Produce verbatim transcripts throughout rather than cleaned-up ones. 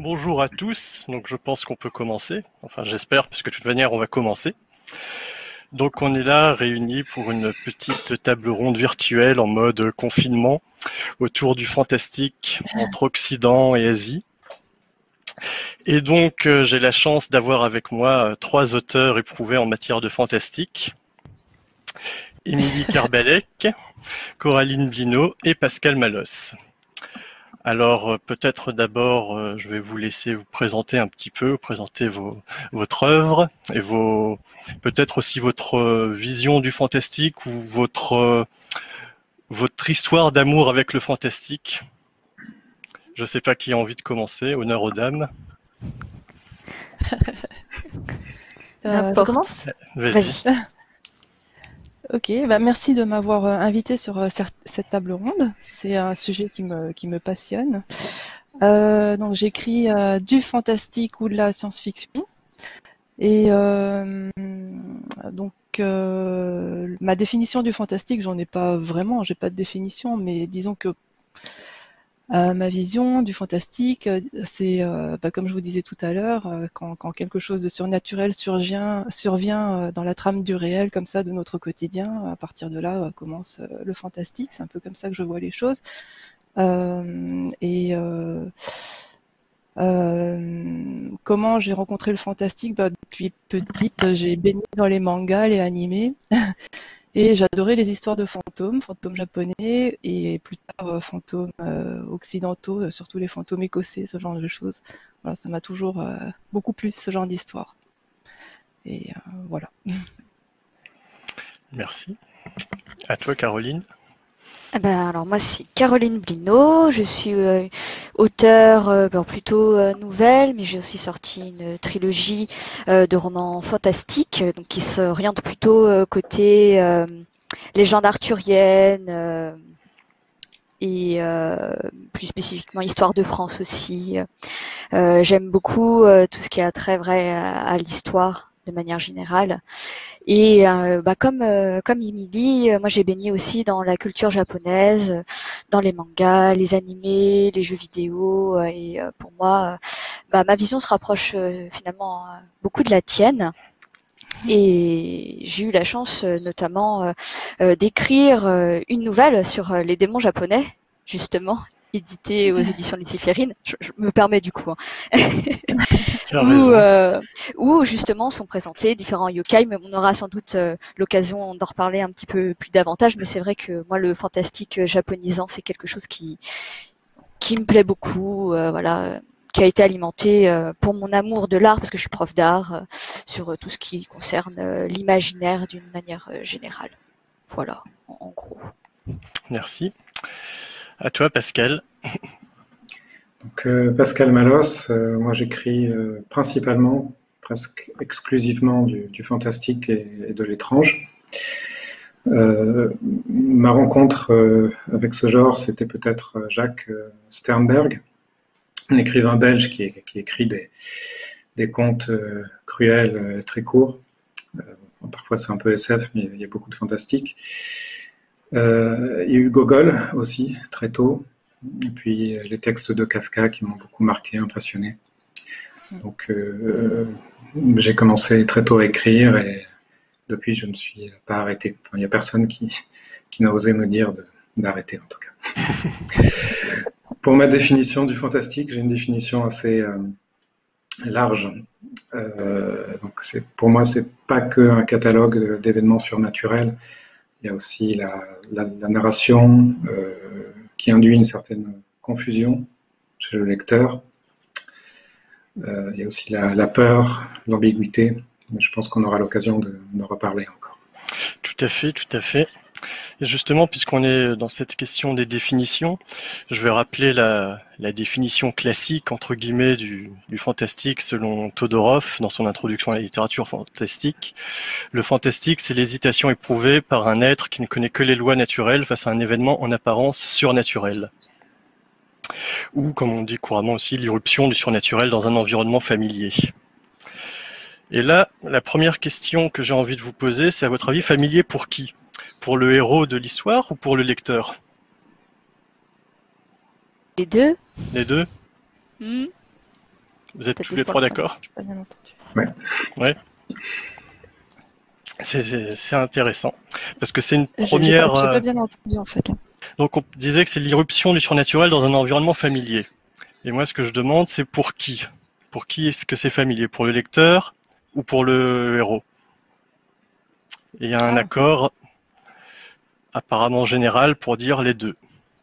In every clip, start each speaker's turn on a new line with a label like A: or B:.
A: bonjour à tous, donc je pense qu'on peut commencer, enfin j'espère, parce que de toute manière on va commencer. Donc on est là réunis pour une petite table ronde virtuelle en mode confinement autour du fantastique entre Occident et Asie. Et donc euh, j'ai la chance d'avoir avec moi euh, trois auteurs éprouvés en matière de fantastique. Émilie Carbalec, Coraline Blino et Pascal Malos. Alors euh, peut-être d'abord, euh, je vais vous laisser vous présenter un petit peu, présenter vos, votre œuvre et vos peut-être aussi votre euh, vision du fantastique ou votre euh, votre histoire d'amour avec le fantastique. Je ne sais pas qui a envie de commencer. Honneur aux dames.
B: Euh, je commence ?
A: Vas-y.
B: Ok, bah merci de m'avoir invité sur euh, cette table ronde. C'est un sujet qui me, qui me passionne. Euh, donc j'écris euh, du fantastique ou de la science-fiction. Et euh, donc euh, ma définition du fantastique, j'en ai pas vraiment, j'ai pas de définition, mais disons que Euh, ma vision du fantastique, c'est, euh, bah, comme je vous disais tout à l'heure, euh, quand, quand quelque chose de surnaturel survient, survient euh, dans la trame du réel, comme ça, de notre quotidien, à partir de là euh, commence euh, le fantastique. C'est un peu comme ça que je vois les choses. Euh, et euh, euh, comment j'ai rencontré le fantastique ? Bah, depuis petite, j'ai baigné dans les mangas, les animés. Et j'adorais les histoires de fantômes, fantômes japonais et plus tard euh, fantômes euh, occidentaux, euh, surtout les fantômes écossais, ce genre de choses. Voilà, ça m'a toujours euh, beaucoup plu, ce genre d'histoire. Et euh, voilà.
A: Merci. À toi, Caroline.
C: Eh ben, alors moi c'est Caroline Blino, je suis euh, auteure euh, ben, plutôt euh, nouvelle, mais j'ai aussi sorti une trilogie euh, de romans fantastiques, donc qui s'oriente plutôt euh, côté euh, légende arthurienne euh, et euh, plus spécifiquement histoire de France aussi. Euh, j'aime beaucoup euh, tout ce qui a trait vrai à, à l'histoire de manière générale. Et euh, bah comme euh, comme Émilie, euh, moi j'ai baigné aussi dans la culture japonaise, euh, dans les mangas, les animés, les jeux vidéo. Euh, et euh, pour moi, euh, bah, ma vision se rapproche euh, finalement euh, beaucoup de la tienne. Et j'ai eu la chance euh, notamment euh, euh, d'écrire euh, une nouvelle sur euh, les démons japonais, justement, éditée aux éditions luciférines. Je, je me permets du coup. Hein. où, euh, où justement sont présentés différents yokai, mais on aura sans doute euh, l'occasion d'en reparler un petit peu plus davantage. Mais c'est vrai que moi, le fantastique japonisant, c'est quelque chose qui qui me plaît beaucoup. Euh, voilà. Qui a été alimenté euh, pour mon amour de l'art, parce que je suis prof d'art, euh, sur euh, tout ce qui concerne euh, l'imaginaire d'une manière euh, générale. Voilà, en, en gros.
A: Merci. À toi, Pascal.
D: Donc, euh, Pascal Malos, euh, moi j'écris euh, principalement, presque exclusivement du, du fantastique et, et de l'étrange. Euh, ma rencontre euh, avec ce genre, c'était peut-être Jacques Sternberg, un écrivain belge qui, qui écrit des, des contes euh, cruels, euh, très courts. Euh, parfois c'est un peu S F, mais il y a beaucoup de fantastique. Euh, il y a eu Gogol aussi, très tôt. Et puis les textes de Kafka qui m'ont beaucoup marqué, impressionné. Donc euh, j'ai commencé très tôt à écrire et depuis je ne me suis pas arrêté. Enfin, il n'y a personne qui, qui n'a osé me dire de, d'arrêter en tout cas. Pour ma définition du fantastique, j'ai une définition assez euh, large. Euh, donc c'est, pour moi, c'est pas qu'un catalogue d'événements surnaturels. Il y a aussi la, la, la narration euh, qui induit une certaine confusion chez le lecteur. Euh, il y a aussi la, la peur, l'ambiguïté. Je pense qu'on aura l'occasion de, de reparler encore.
A: Tout à fait, tout à fait. Et justement, puisqu'on est dans cette question des définitions, je vais rappeler la, la définition classique, entre guillemets, du, du fantastique selon Todorov dans son introduction à la littérature fantastique. Le fantastique, c'est l'hésitation éprouvée par un être qui ne connaît que les lois naturelles face à un événement en apparence surnaturel. Ou, comme on dit couramment aussi, l'irruption du surnaturel dans un environnement familier. Et là, la première question que j'ai envie de vous poser, c'est à votre avis, familier pour qui ? Pour le héros de l'histoire ou pour le lecteur ?
C: Les deux.
A: Les deux ?
C: Mmh.
A: Vous êtes
C: Peut-être
A: tous
C: des
A: les
C: fois,
A: trois
C: ouais.
A: d'accord?
B: J'ai pas bien entendu.
D: Ouais.
A: Ouais. C'est- C'est c'est intéressant. Parce que c'est une
B: J'ai j'ai pas,
A: première...
B: j'ai
A: euh,
B: pas bien entendu en fait.
A: Donc on disait que c'est l'irruption du surnaturel dans un environnement familier. Et moi, ce que je demande, c'est pour qui? Pour qui est-ce que c'est familier? Pour le lecteur ou pour le héros? Et il y a un
B: Ah.
A: accord apparemment général pour dire les deux.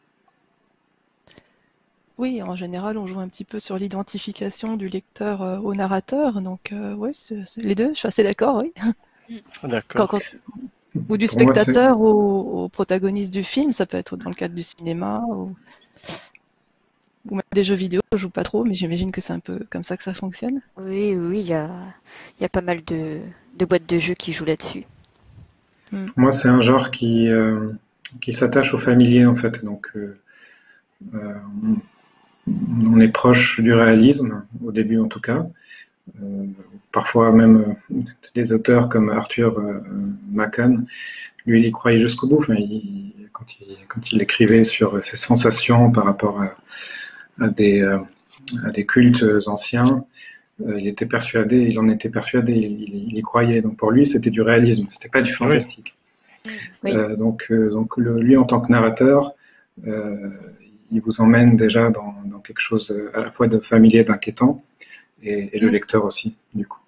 B: Oui, en général, on joue un petit peu sur l'identification du lecteur euh, au narrateur, donc euh, ouais, c'est c'est les deux. Je suis assez d'accord, oui. Quand-
A: D'accord.
B: quand- ou du
D: Pour moi, c'est-
B: spectateur au, au protagoniste du film, ça peut être dans le cadre du cinéma ou, ou même des jeux vidéo. Je joue pas trop, mais j'imagine que c'est un peu comme ça que ça fonctionne.
C: Oui, oui, il y a, il y a pas mal de, de boîtes de jeux qui jouent là-dessus.
D: Pour moi, c'est un genre qui, euh, qui s'attache au familier, en fait. Donc, euh, euh, on est proche du réalisme, au début en tout cas. Euh, parfois même euh, des auteurs comme Arthur euh, Machen, lui, il y croyait jusqu'au bout. Enfin, il, quand, il, quand il écrivait sur ses sensations par rapport à, à, des, euh, à des cultes anciens, euh, il était persuadé, il en était persuadé, il, il y croyait. Donc pour lui, c'était du réalisme, c'était pas du fantastique.
C: Oui.
D: Euh, donc, euh, donc le, lui, en tant que narrateur, euh, il vous emmène déjà dans, dans quelque chose à la fois de familier, d'inquiétant, et, et le
B: Mm.
D: lecteur aussi, du coup.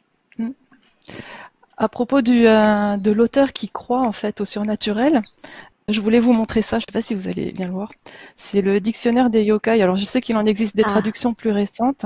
B: À propos du, euh, de l'auteur qui croit en fait au surnaturel, je voulais vous montrer ça. Je sais pas si vous allez bien le voir. C'est le dictionnaire des yokai. Alors je sais qu'il en existe des
C: Ah.
B: traductions plus récentes.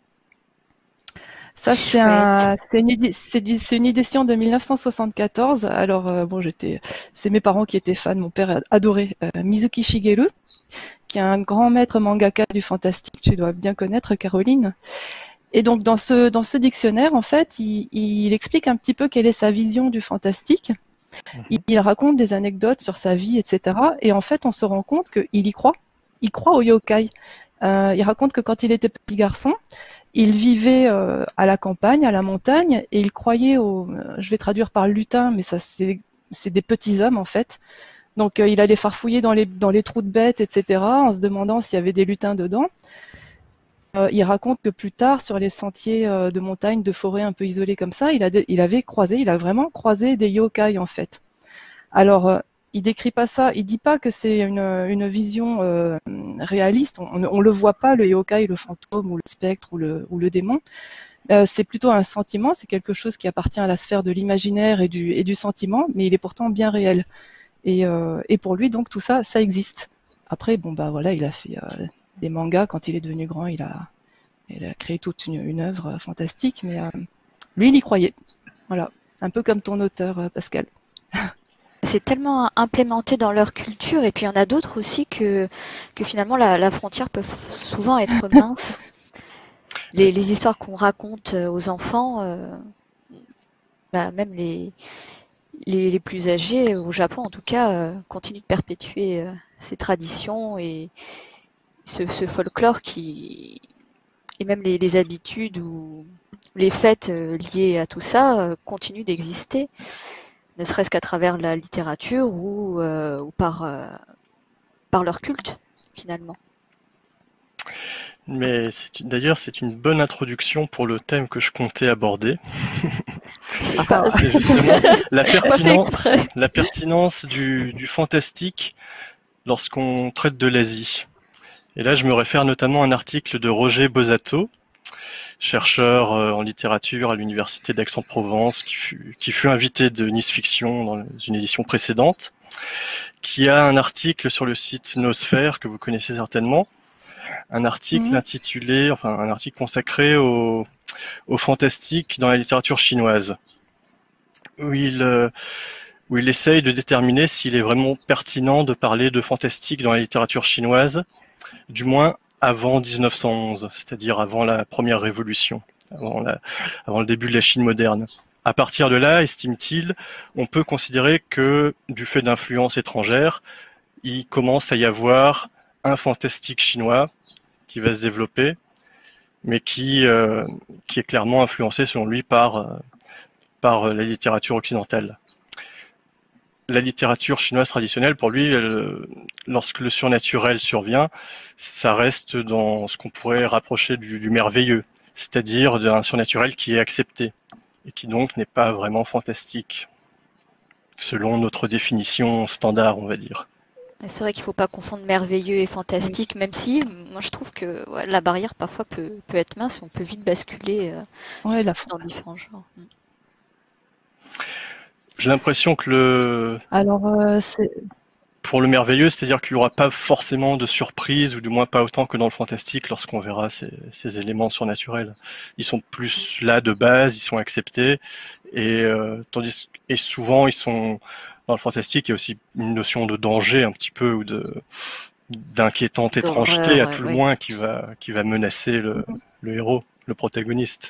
B: Ça, c'est
C: Chouette.
B: un, c'est une, édi- c'est du- c'est une édition de mille neuf cent soixante-quatorze. Alors, euh, bon, j'étais, c'est mes parents qui étaient fans. Mon père adorait euh, Mizuki Shigeru, qui est un grand maître mangaka du fantastique. Tu dois bien connaître, Caroline. Et donc, dans ce, dans ce dictionnaire, en fait, il, il explique un petit peu quelle est sa vision du fantastique. Il, il raconte des anecdotes sur sa vie, et cetera. Et en fait, on se rend compte qu'il y croit. Il croit au yokai. Euh, il raconte que quand il était petit garçon, il vivait euh, à la campagne, à la montagne, et il croyait au, euh, je vais traduire par lutin, mais ça c'est c'est des petits hommes en fait. Donc euh, il allait farfouiller dans les dans les trous de bêtes, et cetera, en se demandant s'il y avait des lutins dedans. Euh, il raconte que plus tard, sur les sentiers euh, de montagne, de forêt un peu isolés comme ça, il a il avait croisé, il a vraiment croisé des yokai en fait. Alors euh, il décrit pas ça, il dit pas que c'est une, une vision euh, réaliste. On, on le voit pas, le yokai, le fantôme ou le spectre ou le, ou le démon. Euh, c'est plutôt un sentiment, c'est quelque chose qui appartient à la sphère de l'imaginaire et du, et du sentiment, mais il est pourtant bien réel. Et, euh, et pour lui, donc tout ça, ça existe. Après, bon bah voilà, il a fait euh, des mangas quand il est devenu grand, il a, il a créé toute une, une œuvre fantastique, mais euh, lui, il y croyait. Voilà, un peu comme ton auteur, euh, Pascal.
C: C'est tellement implémenté dans leur culture, et puis il y en a d'autres aussi que, que finalement la, la frontière peut souvent être mince. Les, les histoires qu'on raconte aux enfants, euh, bah, même les, les, les plus âgés, au Japon en tout cas, euh, continuent de perpétuer euh, ces traditions et ce, ce folklore qui, et même les, les habitudes ou les fêtes euh, liées à tout ça euh, continuent d'exister, ne serait-ce qu'à travers la littérature ou, euh, ou par, euh, par leur culte, finalement.
A: Mais c'est une- d'ailleurs, c'est une bonne introduction pour le thème que je comptais aborder.
C: C'est pas-
A: C'est justement la
C: Pas fait
A: pertinence,
C: exprès.
A: la pertinence du, du fantastique lorsqu'on traite de l'Asie. Et là, je me réfère notamment à un article de Roger Bosato, chercheur euh, en littérature à l'université d'Aix-en-Provence, qui fut, qui fut invité de Nice Fiction dans une édition précédente, qui a un article sur le site Nosphère, que vous connaissez certainement, un article
B: Mhm.
A: intitulé, enfin un article consacré au, au fantastique dans la littérature chinoise, où il, euh, où il essaye de déterminer s'il est vraiment pertinent de parler de fantastique dans la littérature chinoise, du moins avant dix-neuf cent onze, c'est-à-dire avant la première révolution, avant, la, avant le début de la Chine moderne. À partir de là, estime-t-il, on peut considérer que, du fait d'influences étrangères, il commence à y avoir un fantastique chinois qui va se développer, mais qui, euh, qui est clairement influencé, selon lui, par, euh, par la littérature occidentale. La littérature chinoise traditionnelle, pour lui, elle, lorsque le surnaturel survient, ça reste dans ce qu'on pourrait rapprocher du, du merveilleux. c'est-à-dire d'un surnaturel qui est accepté, et qui donc n'est pas vraiment fantastique, selon notre définition standard, on va dire.
C: C'est vrai qu'il ne faut pas confondre merveilleux et fantastique, même si moi je trouve que ouais, la barrière parfois peut, peut être mince et on peut vite basculer euh,
B: Ouais, la
C: dans différents genres.
A: J'ai l'impression que le...
B: Alors, euh, c'est...
A: pour le merveilleux, c'est-à-dire qu'il n'y aura pas forcément de surprise, ou du moins pas autant que dans le fantastique lorsqu'on verra ces, ces éléments surnaturels. Ils sont plus là de base, ils sont acceptés, et, euh, tandis, et souvent ils sont... Dans le fantastique, il y a aussi une notion de danger un petit peu, ou de d'inquiétante étrangeté à
C: ouais,
A: tout
C: ouais.
A: le moins qui va, qui va menacer le, le héros, le protagoniste.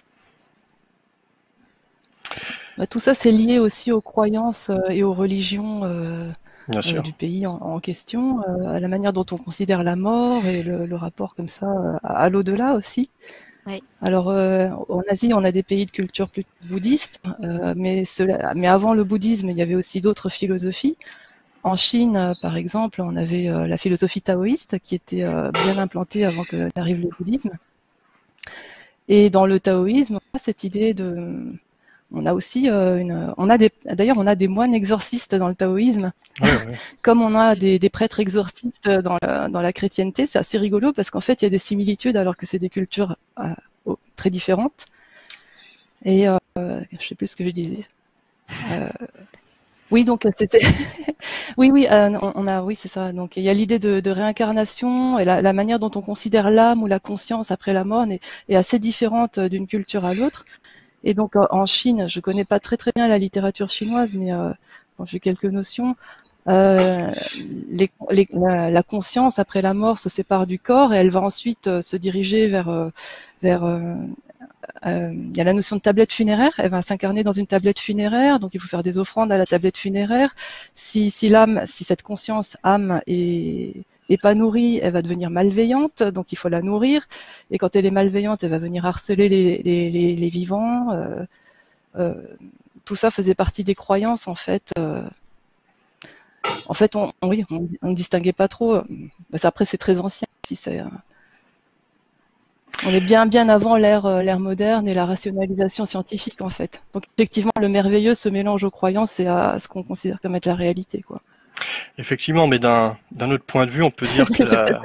B: Bah, tout ça, c'est lié aussi aux croyances euh, et aux religions euh,
A: Bien sûr.
B: euh, du pays en, en question, euh, à la manière dont on considère la mort et le, le rapport comme ça euh, à, à l'au-delà aussi.
C: Oui.
B: Alors, euh, en Asie, on a des pays de culture plus bouddhiste, euh, mais, cela, mais avant le bouddhisme, il y avait aussi d'autres philosophies. En Chine, euh, par exemple, on avait euh, la philosophie taoïste qui était euh, bien implantée avant que n'arrive le bouddhisme. Et dans le taoïsme, cette idée de... On a aussi euh, une... On a des... D'ailleurs, on a des moines exorcistes dans le taoïsme,
A: Ouais, ouais.
B: comme on a des, des prêtres exorcistes dans la, dans la chrétienté. C'est assez rigolo parce qu'en fait, il y a des similitudes alors que c'est des cultures euh, oh, très différentes. Et euh, je sais plus ce que je disais. Euh, oui, donc c'était. oui, oui, euh, on, on a, oui, c'est ça. Donc il y a l'idée de, de réincarnation et la, la manière dont on considère l'âme ou la conscience après la mort est, est assez différente d'une culture à l'autre. Et donc en Chine, je connais pas très très bien la littérature chinoise, mais euh, bon, j'ai quelques notions. Euh, les, les, la, la conscience après la mort se sépare du corps et elle va ensuite euh, se diriger vers euh, vers euh, euh, il y a la notion de tablette funéraire, elle va s'incarner dans une tablette funéraire, donc il faut faire des offrandes à la tablette funéraire. Si, si l'âme, si cette conscience âme est, est pas nourrie, elle va devenir malveillante, donc il faut la nourrir. Et quand elle est malveillante, elle va venir harceler les, les, les, les vivants. Euh, euh, tout ça faisait partie des croyances en fait. Euh, en fait, on, oui, on, on distinguait pas trop. Après, c'est très ancien. Si c'est On est bien bien avant l'ère l'ère moderne et la rationalisation scientifique en fait. Donc effectivement, le merveilleux se mélange aux croyances et à ce qu'on considère comme être la réalité, quoi.
A: Effectivement, mais d'un d'un autre point de vue, on peut dire que la,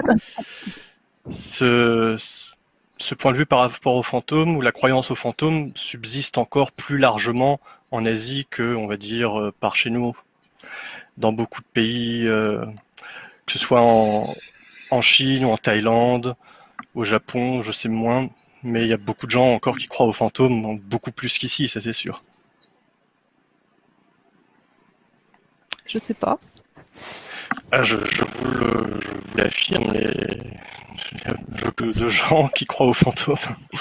A: ce, ce point de vue par rapport aux fantômes ou la croyance aux fantômes subsiste encore plus largement en Asie que, on va dire, par chez nous. Dans beaucoup de pays, euh, que ce soit en, en Chine ou en Thaïlande, au Japon, je sais moins, mais il y a beaucoup de gens encore qui croient aux fantômes, beaucoup plus qu'ici, ça c'est sûr.
B: Je sais pas.
A: Ah, je, je vous le, je vous l'affirme, les... il y a beaucoup de gens qui croient aux fantômes.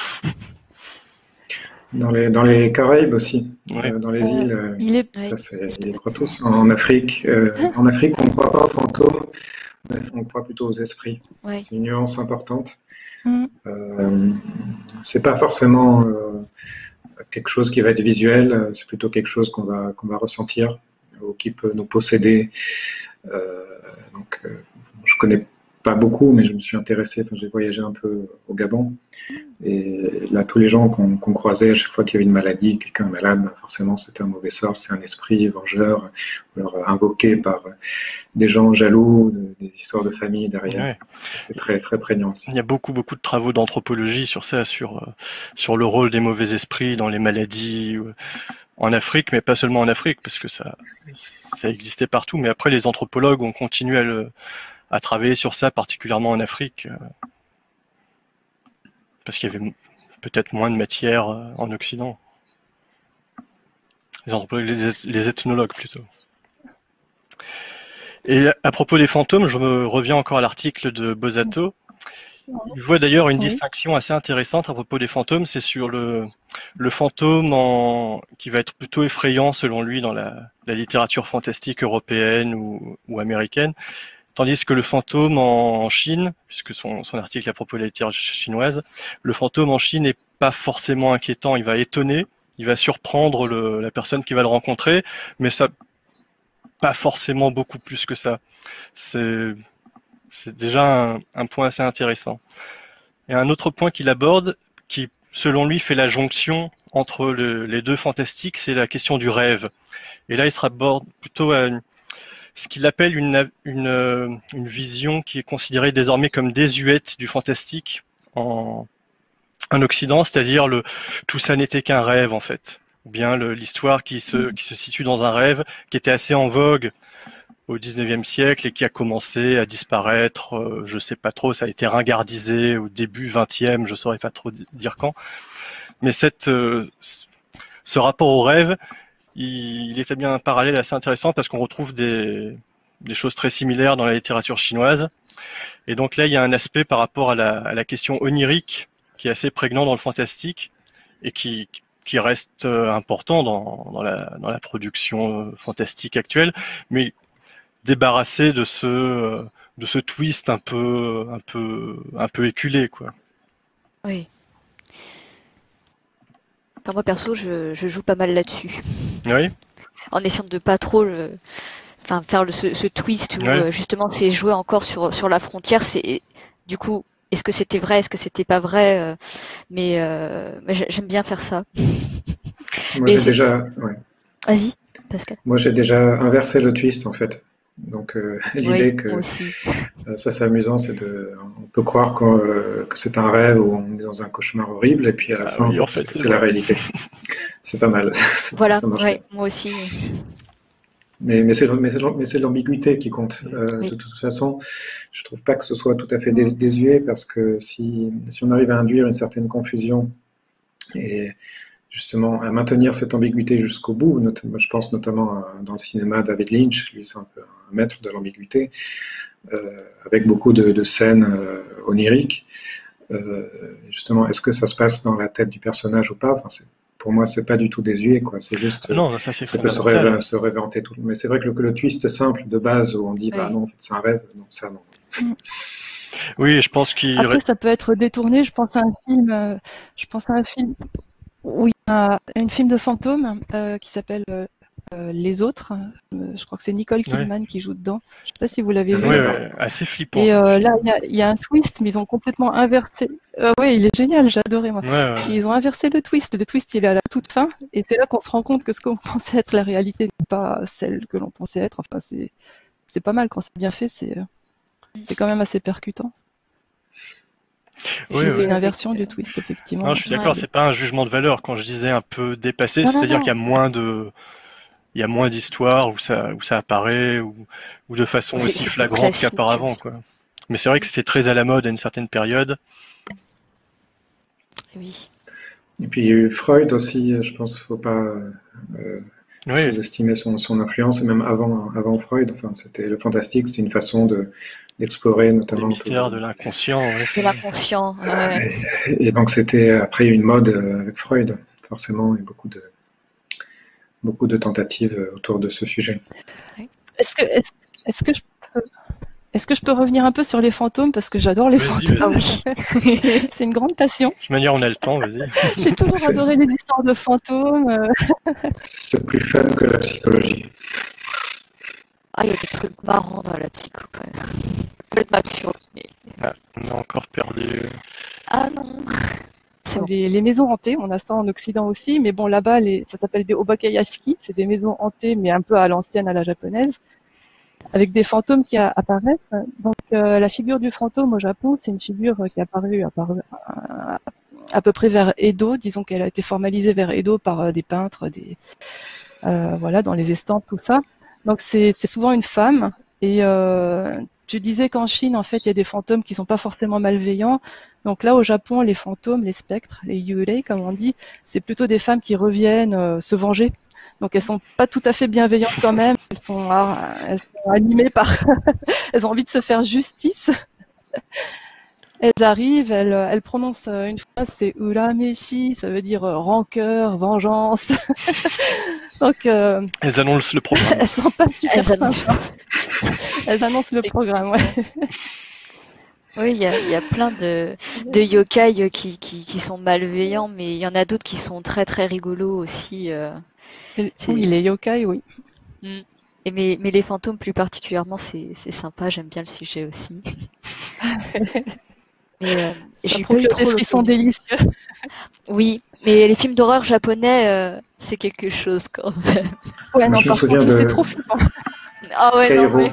D: Dans les, dans les Caraïbes aussi,
A: Ouais.
D: euh, dans les
B: Euh,
D: îles, euh,
B: il est...
D: ça c'est, ils y croient tous. En Afrique, euh, en Afrique, on ne croit pas aux fantômes, on croit plutôt aux esprits.
C: Ouais.
D: C'est une nuance importante.
B: Mm.
D: Euh, c'est pas forcément euh, quelque chose qui va être visuel, c'est plutôt quelque chose qu'on va qu'on va ressentir ou qui peut nous posséder. Euh, donc, euh, je connais pas beaucoup, mais je me suis intéressé. Enfin, j'ai voyagé un peu au Gabon, et là, tous les gens qu'on qu'on croisait, à chaque fois qu'il y avait une maladie, quelqu'un est malade, ben forcément, c'était un mauvais sort, c'est un esprit vengeur, ou alors invoqué par des gens jaloux, de, des histoires de famille derrière.
A: Ouais.
D: C'est très très prégnant aussi.
A: Il y a beaucoup beaucoup de travaux d'anthropologie sur ça, sur euh, sur le rôle des mauvais esprits dans les maladies euh, en Afrique, mais pas seulement en Afrique, parce que ça ça existait partout. Mais après, les anthropologues ont continué à le à travailler sur ça, particulièrement en Afrique, euh, parce qu'il y avait peut-être moins de matière euh, en Occident. Les anthropologues, les, les ethnologues plutôt. Et à propos des fantômes, je me reviens encore à l'article de Bosato. Il voit d'ailleurs une
B: Oui.
A: distinction assez intéressante à propos des fantômes, c'est sur le, le fantôme en, qui va être plutôt effrayant selon lui dans la, la littérature fantastique européenne ou, ou américaine, tandis que le fantôme en Chine, puisque son, son article est à propos de la littérature chinoise, le fantôme en Chine n'est pas forcément inquiétant, il va étonner, il va surprendre le, la personne qui va le rencontrer, mais ça pas forcément beaucoup plus que ça. C'est c'est déjà un, un point assez intéressant. Et un autre point qu'il aborde, qui selon lui, fait la jonction entre le, les deux fantastiques, c'est la question du rêve. Et là, il se raborde plutôt à une, ce qu'il appelle une, une, une vision qui est considérée désormais comme désuète du fantastique en, en Occident, c'est-à-dire le tout ça n'était qu'un rêve en fait, ou bien l'histoire qui se, qui se situe dans un rêve qui était assez en vogue au dix-neuvième siècle et qui a commencé à disparaître, euh, je sais pas trop, ça a été ringardisé au début vingtième, je saurais pas trop dire quand. Mais cette, euh, ce rapport au rêve, il, il établit un parallèle assez intéressant parce qu'on retrouve des, des choses très similaires dans la littérature chinoise. Et donc là, il y a un aspect par rapport à la, à la question onirique qui est assez prégnant dans le fantastique et qui, qui reste important dans, dans, la, dans la production fantastique actuelle, mais débarrassé de ce de ce twist un peu un peu un peu éculé quoi.
C: Oui. Enfin, moi perso, je, je joue pas mal là-dessus.
A: Oui.
C: En essayant de pas trop le, enfin faire le, ce, ce twist où
A: Oui.
C: euh, justement c'est jouer encore sur sur la frontière. C'est du coup, est-ce que c'était vrai, est-ce que c'était pas vrai, euh, mais, euh, mais j'aime bien faire ça.
D: Moi
C: Mais
D: j'ai
C: c'est-
D: déjà, ouais.
C: Vas-y, Pascal.
D: Moi j'ai déjà inversé le twist en fait. Donc euh, l'idée
C: Oui,
D: que
C: moi aussi.
D: euh, ça c'est amusant, c'est de, on peut croire qu'on, euh, que c'est un rêve ou on est dans un cauchemar horrible et puis à la
A: Ah
D: fin
A: oui,
D: en
A: en
D: fait,
A: fait,
D: c'est
A: c'est
D: c'est la
A: vrai.
D: réalité. C'est pas mal.
C: Voilà,
D: Ça marche
C: ouais,
D: bien.
C: moi aussi.
D: Mais, mais c'est mais c'est- mais c'est l'ambiguïté qui compte. Euh,
C: Oui.
D: de toute façon, je trouve pas que ce soit tout à fait dés- désuet parce que si, si on arrive à induire une certaine confusion et justement à maintenir cette ambiguïté jusqu'au bout, notamment, je pense notamment à- dans le cinéma David Lynch, lui c'est un peu un maître de l'ambiguïté, euh, avec beaucoup de, de scènes euh, oniriques. Euh, justement, est-ce que ça se passe dans la tête du personnage ou pas? Enfin, c'est- pour moi, c'est pas du tout désuet, quoi. C'est juste,
A: Ah non, ça c'est
D: ça peut se,
A: fondamental.
D: réve- se réinventer tout. Mais c'est vrai que le, que le twist simple de base où on dit, bah
C: Oui.
D: non, en fait, c'est un rêve, non, ça non.
A: Oui, je pense qu'il
B: Après, ça peut être détourné. Je pense à un film. euh, je pense à un film. Oui, un, un film de fantôme euh, qui s'appelle euh, euh, Les Autres. Euh, je crois que c'est Nicole Kidman qui joue dedans. Je sais pas si vous l'avez
D: Ah
B: vu.
A: ouais,
D: d'accord.
A: ouais, assez flippant.
B: Et
A: comme
B: euh,
A: film.
B: là, il y a, il y a un twist, mais ils ont complètement inversé. Euh, oui, il est génial, j'ai adoré moi.
A: Ouais, ouais.
B: Ils ont inversé le twist. Le twist, il est à la toute fin, et c'est là qu'on se rend compte que ce qu'on pensait être la réalité n'est pas celle que l'on pensait être. Enfin, c'est c'est pas mal quand c'est bien fait. C'est c'est quand même assez percutant.
A: Oui,
B: Et c'est
A: oui.
B: une inversion du twist, effectivement.
A: Non, je suis d'accord,
C: Ouais.
A: c'est pas un jugement de valeur quand je disais un peu dépassé,
C: Non, non,
A: c'est-à-dire
C: non.
A: qu'il y a moins de il y a moins d'histoires où ça où ça apparaît ou, ou de façon
C: C'est-
A: aussi
C: c'est plus
A: flagrante
C: classique.
A: qu'auparavant quoi. Mais c'est vrai que c'était très à la mode à une certaine période.
C: Oui.
D: Et puis il y a eu Freud aussi, je pense qu'il ne faut pas euh,
A: Oui,
D: sous-estimer son, son influence, et même avant, avant Freud, enfin, c'était le fantastique, c'est une façon de, d'explorer
A: les
D: notamment.
A: mystères
D: tout-
A: de l'inconscient. Ouais.
C: De l'inconscient. Ouais.
D: Et, et donc c'était après une mode euh, avec Freud, forcément, et beaucoup de, beaucoup de tentatives euh, autour de ce sujet.
B: Est-ce que, est-ce, est-ce que je peux, est-ce que je peux revenir un peu sur les fantômes parce que j'adore les
A: Vas-y,
B: fantômes.
A: vas-y.
C: Ah oui.
B: C'est une grande passion.
A: De toute manière, on a le temps, vas-y.
B: J'ai toujours
D: C'est-
B: adoré les histoires de fantômes. euh,
D: C'est plus fun que la psychologie.
C: Ah, il y a des trucs marrants dans la psycho quand même. Complètement absurde. Mais...
A: Ah, on a encore perdu.
C: Ah non. C'est bon.
B: Les, les maisons hantées, on a ça en Occident aussi, mais bon là-bas, les, ça s'appelle des obakayashiki, c'est des maisons hantées, mais un peu à l'ancienne, à la japonaise, avec des fantômes qui a- apparaissent. Donc euh, la figure du fantôme au Japon, c'est une figure qui est apparue, apparue à, à peu près vers Edo, disons qu'elle a été formalisée vers Edo par euh, des peintres, des euh, voilà, dans les estampes, tout ça. Donc c'est c'est souvent une femme. Et euh, tu disais qu'en Chine, en fait, il y a des fantômes qui sont pas forcément malveillants. Donc là, au Japon, les fantômes, les spectres, les yurei, comme on dit, c'est plutôt des femmes qui reviennent euh, se venger. Donc elles sont pas tout à fait bienveillantes quand même. Elles sont, ah, elles sont animées par, elles ont envie de se faire justice. Elles arrivent, elles, elles prononcent euh, une phrase, c'est urameshi, ça veut dire euh, rancœur, vengeance. Donc euh,
A: Elles annoncent le programme.
B: elles sont pas super
C: Elles annoncent-
B: sympas. Elles annoncent le programme, ouais.
C: Oui, il y a, il y a plein de, de yokai qui, qui, qui sont malveillants, mais il y en a d'autres qui sont très très rigolos aussi. euh.
B: Et-
C: C'est-
B: Oui, les yokai, oui.
C: Mm. Et mais, mais les fantômes plus particulièrement, c'est c'est sympa, j'aime bien le sujet aussi. Et, euh,
B: Ça
C: j'ai pas eu
B: procure
C: trop
B: des frissons
C: l'occasion.
B: délicieux.
C: Oui, mais les films d'horreur japonais, euh, c'est quelque chose quand même.
B: Ouais,
D: Moi,
B: non,
D: je me
B: par
D: souviens
B: contre, ça, c'est
D: de
B: trop flippant.
C: Ah ouais, non
D: Kairo.
C: mais...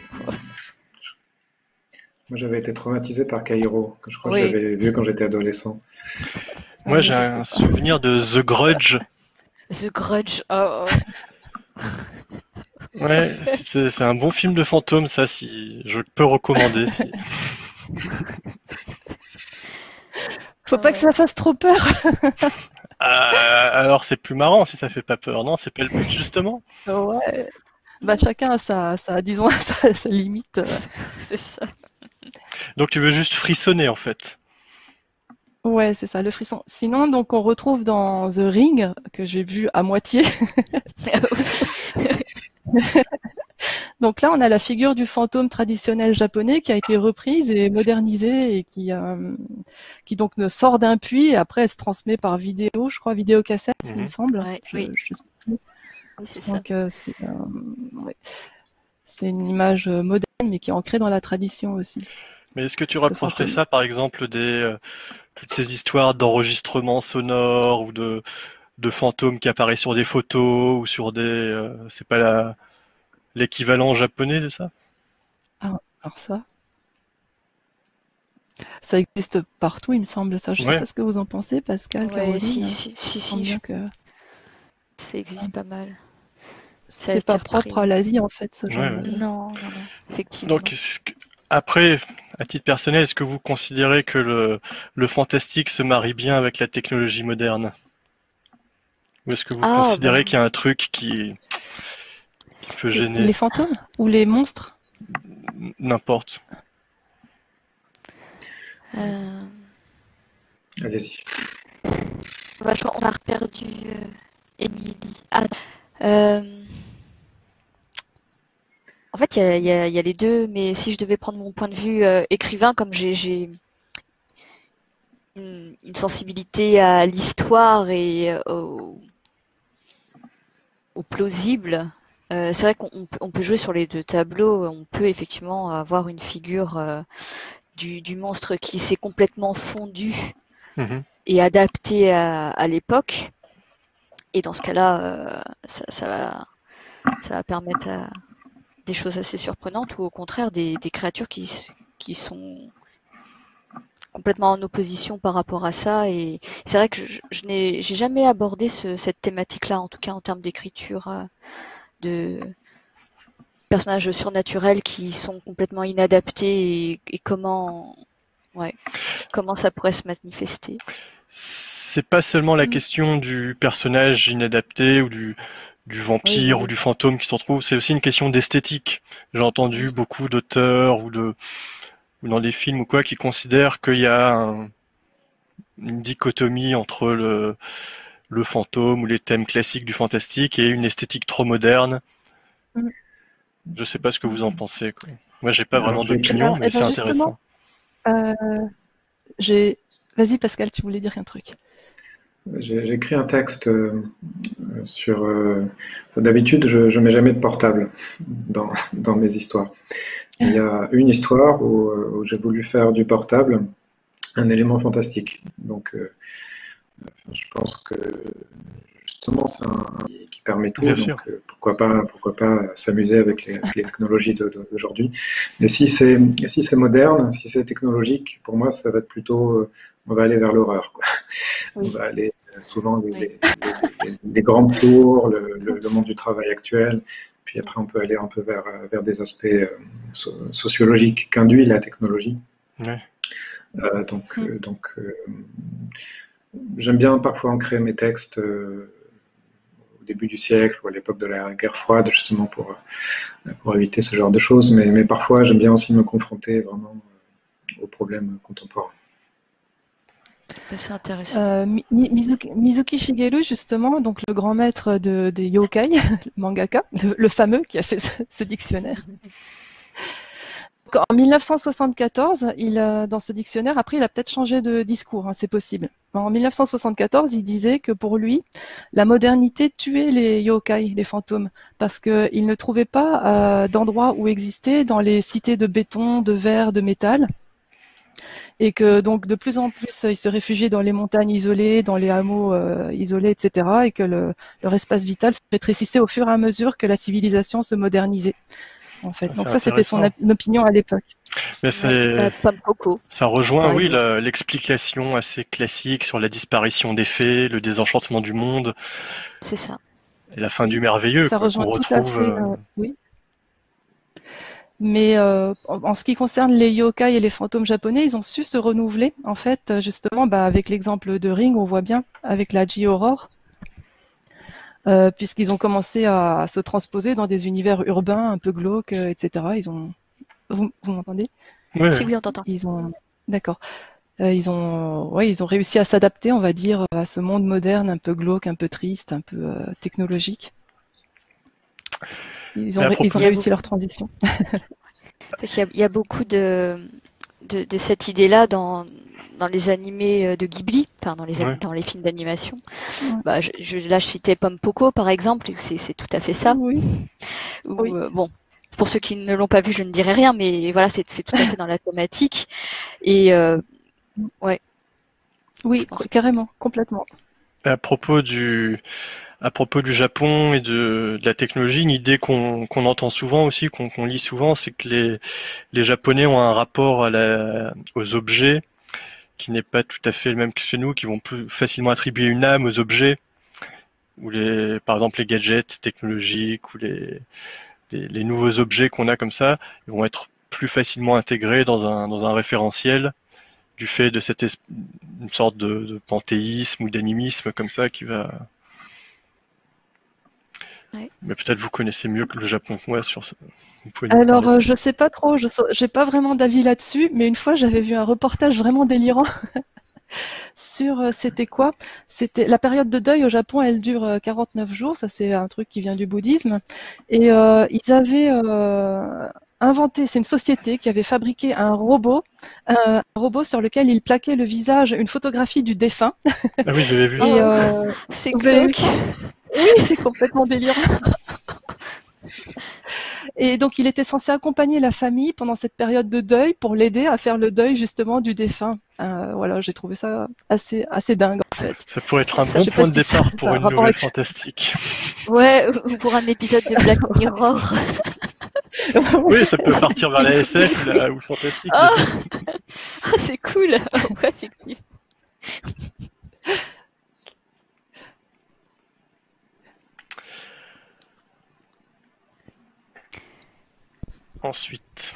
D: Moi, j'avais été traumatisé par Kairo, que je crois que je
C: Oui,
D: l'avais vu quand j'étais adolescent.
B: Ah
A: Moi,
B: oui,
A: j'ai
B: je peux
A: un
B: pas.
A: souvenir de The Grudge.
C: The Grudge. Oh, oh.
A: Ouais, c'est c'est un bon film de fantôme, ça, si je peux recommander. Si...
B: Faut
C: Ah
B: pas que
C: ouais.
B: ça fasse trop peur.
A: Euh, alors, c'est plus marrant si ça fait pas peur, non? C'est pas le but, justement?
B: Ouais. Bah, chacun a sa, sa disons, sa, sa limite. euh.
C: C'est ça.
A: Donc, tu veux juste frissonner, en fait.
B: Ouais, c'est ça, le frisson. Sinon, donc, on retrouve dans The Ring, que j'ai vu à moitié. Donc là, on a la figure du fantôme traditionnel japonais qui a été reprise et modernisée et qui, euh, qui donc ne sort d'un puits et après elle se transmet par vidéo, je crois, vidéocassette, il me
A: Mhm.
B: semble.
C: Ouais,
B: Je,
C: oui.
B: je sais plus.
C: Oui, c'est ça.
B: Donc euh, c'est euh, ouais. C'est une image euh, moderne mais qui est ancrée dans la tradition aussi.
A: Mais est-ce que tu
B: Le
A: rapprocherais
B: fantôme.
A: ça, par exemple, des euh, toutes ces histoires d'enregistrements sonores ou de, de fantômes qui apparaissent sur des photos ou sur des... euh, c'est pas la l'équivalent japonais de ça?
B: Ah, alors ça, ça existe partout, il me semble ça. Je sais
A: Ouais.
B: pas ce que vous en pensez, Pascal,
C: Ouais, si,
B: Caroline.
C: si, si,
B: Il me semble
C: si, je-
B: bien que
C: ça existe pas mal. Ça a
B: c'est
C: été
B: pas propre à
C: repris.
B: l'Asie en fait, ce genre
A: Ouais, ouais.
B: de.
C: Non, non, non,
A: Donc,
C: effectivement.
A: est-ce que- après, à titre personnel, est-ce que vous considérez que le, le fantastique se marie bien avec la technologie moderne? Ou est-ce que vous
C: Ah,
A: considérez
C: ben,
A: qu'il y a un truc qui, qui peut gêner?
B: Les fantômes ou les monstres?
A: N'importe.
C: euh,
D: Allez-y.
C: bah, je crois qu'on a reperdu euh, Émilie. Ah, euh, en fait, il y a, il y a- il y a les deux, mais si je devais prendre mon point de vue euh, écrivain, comme j'ai j'ai une, une sensibilité à l'histoire et euh, au, au plausible, euh, c'est vrai qu'on on peut on peut jouer sur les deux tableaux. On peut effectivement avoir une figure euh, du, du monstre qui s'est complètement fondu
A: Mhm.
C: et adapté à, à l'époque. Et dans ce cas-là, euh, ça, ça va, ça va permettre à des choses assez surprenantes ou au contraire des, des créatures qui, qui sont complètement en opposition par rapport à ça. Et c'est vrai que je, je n'ai j'ai jamais abordé ce, cette thématique-là, en tout cas en termes d'écriture euh, de personnages surnaturels qui sont complètement inadaptés et, et comment, ouais, comment ça pourrait se manifester.
A: C'est pas seulement la
B: Mm.
A: question du personnage inadapté ou du, du
C: Oui,
A: vampire ou du fantôme qui s'en trouve, c'est aussi une question d'esthétique. J'ai entendu
C: oui,
A: beaucoup d'auteurs ou de ou dans des films ou quoi qui considèrent qu'il y a un- une dichotomie entre le, le fantôme ou les thèmes classiques du fantastique et une esthétique trop moderne.
B: Mm.
A: Je sais pas ce que vous en pensez, quoi. Moi, j'ai pas
D: Alors,
A: vraiment
D: j'ai
B: Eh
A: d'opinion,
B: ben,
A: mais
B: eh
A: c'est
B: ben justement,
A: intéressant.
B: euh, j'ai. Vas-y Pascal, tu voulais dire un truc.
D: j'ai- j'ai écrit un texte euh, sur. euh, D'habitude, je ne mets jamais de portable dans, dans mes histoires. Il y a une histoire où, euh, où j'ai voulu faire du portable un élément fantastique. Donc, euh, je pense que justement, c'est un qui permet tout.
A: Bien
D: Donc,
A: sûr.
D: euh, pourquoi pas, pourquoi pas s'amuser avec les, avec les technologies de- de- d'aujourd'hui. Mais si c'est si c'est moderne, si c'est technologique, pour moi, ça va être plutôt, euh, on va aller vers l'horreur, quoi. On
C: oui,
D: va aller euh, souvent les,
C: oui.
D: les, les- les- les grandes tours, le, le- le
B: Oups.
D: monde du travail actuel. Puis après, on peut aller un peu vers, euh, vers des aspects euh, so- sociologiques qu'induit la technologie.
A: Ouais.
D: Euh, donc,
B: Mm.
D: euh, donc euh, j'aime bien parfois ancrer mes textes euh, au début du siècle ou à l'époque de la guerre froide, justement pour, euh, pour éviter ce genre de choses. Mais, mais parfois, j'aime bien aussi me confronter vraiment euh, aux problèmes contemporains.
C: C'est intéressant.
B: Euh, Mi- Mi- Mizuki, Mizuki Shigeru, justement, donc le grand maître de, des yokai, le mangaka, le, le fameux qui a fait ce, ce dictionnaire. Donc, en mille neuf cent soixante-quatorze, il a, dans ce dictionnaire, après, il a peut-être changé de discours, hein, c'est possible. En mille neuf cent soixante-quatorze, il disait que pour lui, la modernité tuait les yokai, les fantômes, parce qu'il ne trouvait pas euh, d'endroit où exister dans les cités de béton, de verre, de métal. et que donc de plus en plus ils se réfugiaient dans les montagnes isolées, dans les hameaux euh, isolés, et cetera, et que le, leur espace vital se rétrécissait au fur et à mesure que la civilisation se modernisait. En fait. Donc ça, c'était son opinion à l'époque.
A: Mais c'est,
C: euh, Pomme Coco.
A: Ça rejoint, oui, la, l'explication assez classique sur la disparition des fées, le désenchantement du monde.
C: C'est ça.
A: Et la fin du merveilleux,
B: ça
A: quoi,
B: rejoint
A: qu'on
B: tout
A: retrouve.
B: À fait, euh, oui. Mais euh, en ce qui concerne les yokai et les fantômes japonais, ils ont su se renouveler. En fait, justement, bah, avec l'exemple de Ring, on voit bien, avec la J-Aurore, euh, puisqu'ils ont commencé à, à se transposer dans des univers urbains un peu glauques, et cetera. Ils ont... Vous, vous m'entendez?
C: Oui, oui, on t'entend.
B: Ils ont... D'accord. Euh, ils ont, ouais, ils ont réussi à s'adapter, on va dire, à ce monde moderne, un peu glauque, un peu triste, un peu euh, technologique. Ils ont, ils ont réussi leur transition.
C: Parce qu'il y a, il y a beaucoup de, de, de cette idée-là dans, dans les animés de Ghibli, enfin dans les, ouais. dans les films d'animation. Ouais. Bah, je, je, là, je citais Pomme Poco, par exemple, c'est, c'est tout à fait ça.
B: Oui.
C: Où,
B: oui.
C: Euh, bon, pour ceux qui ne l'ont pas vu, je ne dirai rien, mais voilà, c'est, c'est tout à fait dans la thématique. Et euh, ouais.
B: Oui, carrément, complètement.
A: À propos du, à propos du Japon et de, de la technologie, une idée qu'on, qu'on entend souvent aussi, qu'on, qu'on lit souvent, c'est que les, les Japonais ont un rapport à la, aux objets qui n'est pas tout à fait le même que chez nous, qui vont plus facilement attribuer une âme aux objets, ou les, par exemple les gadgets technologiques ou les, les, les nouveaux objets qu'on a comme ça, ils vont être plus facilement intégrés dans un, dans un référentiel, du fait de cette es- une sorte de, de panthéisme ou d'animisme comme ça qui va.
C: Ouais.
A: Mais peut-être vous connaissez mieux que le Japon que moi sur ce.
B: Alors euh, je sais pas trop, je j'ai pas vraiment d'avis là-dessus, mais une fois j'avais vu un reportage vraiment délirant sur euh, c'était quoi? C'était la période de deuil au Japon, elle dure euh, quarante-neuf jours, ça c'est un truc qui vient du bouddhisme, et euh, ils avaient euh, inventé, c'est une société qui avait fabriqué un robot, euh, un robot sur lequel il plaquait le visage, une photographie du défunt.
A: Ah oui, j'avais vu
B: et,
A: ça.
B: Euh,
C: c'est
B: glauque. Oui, c'est complètement délirant. Et donc, il était censé accompagner la famille pendant cette période de deuil pour l'aider à faire le deuil justement du défunt. Euh, voilà, j'ai trouvé ça assez, assez dingue en fait.
A: Ça pourrait être un ça, bon point de départ ça, pour ça, une nouvelle avec... fantastique.
C: Ouais, ou pour un épisode de Black Mirror.
A: Oui, ça peut partir vers la S F ou, la, ou le fantastique.
C: Oh, oh c'est cool. Ouais, effectivement.
A: Ensuite,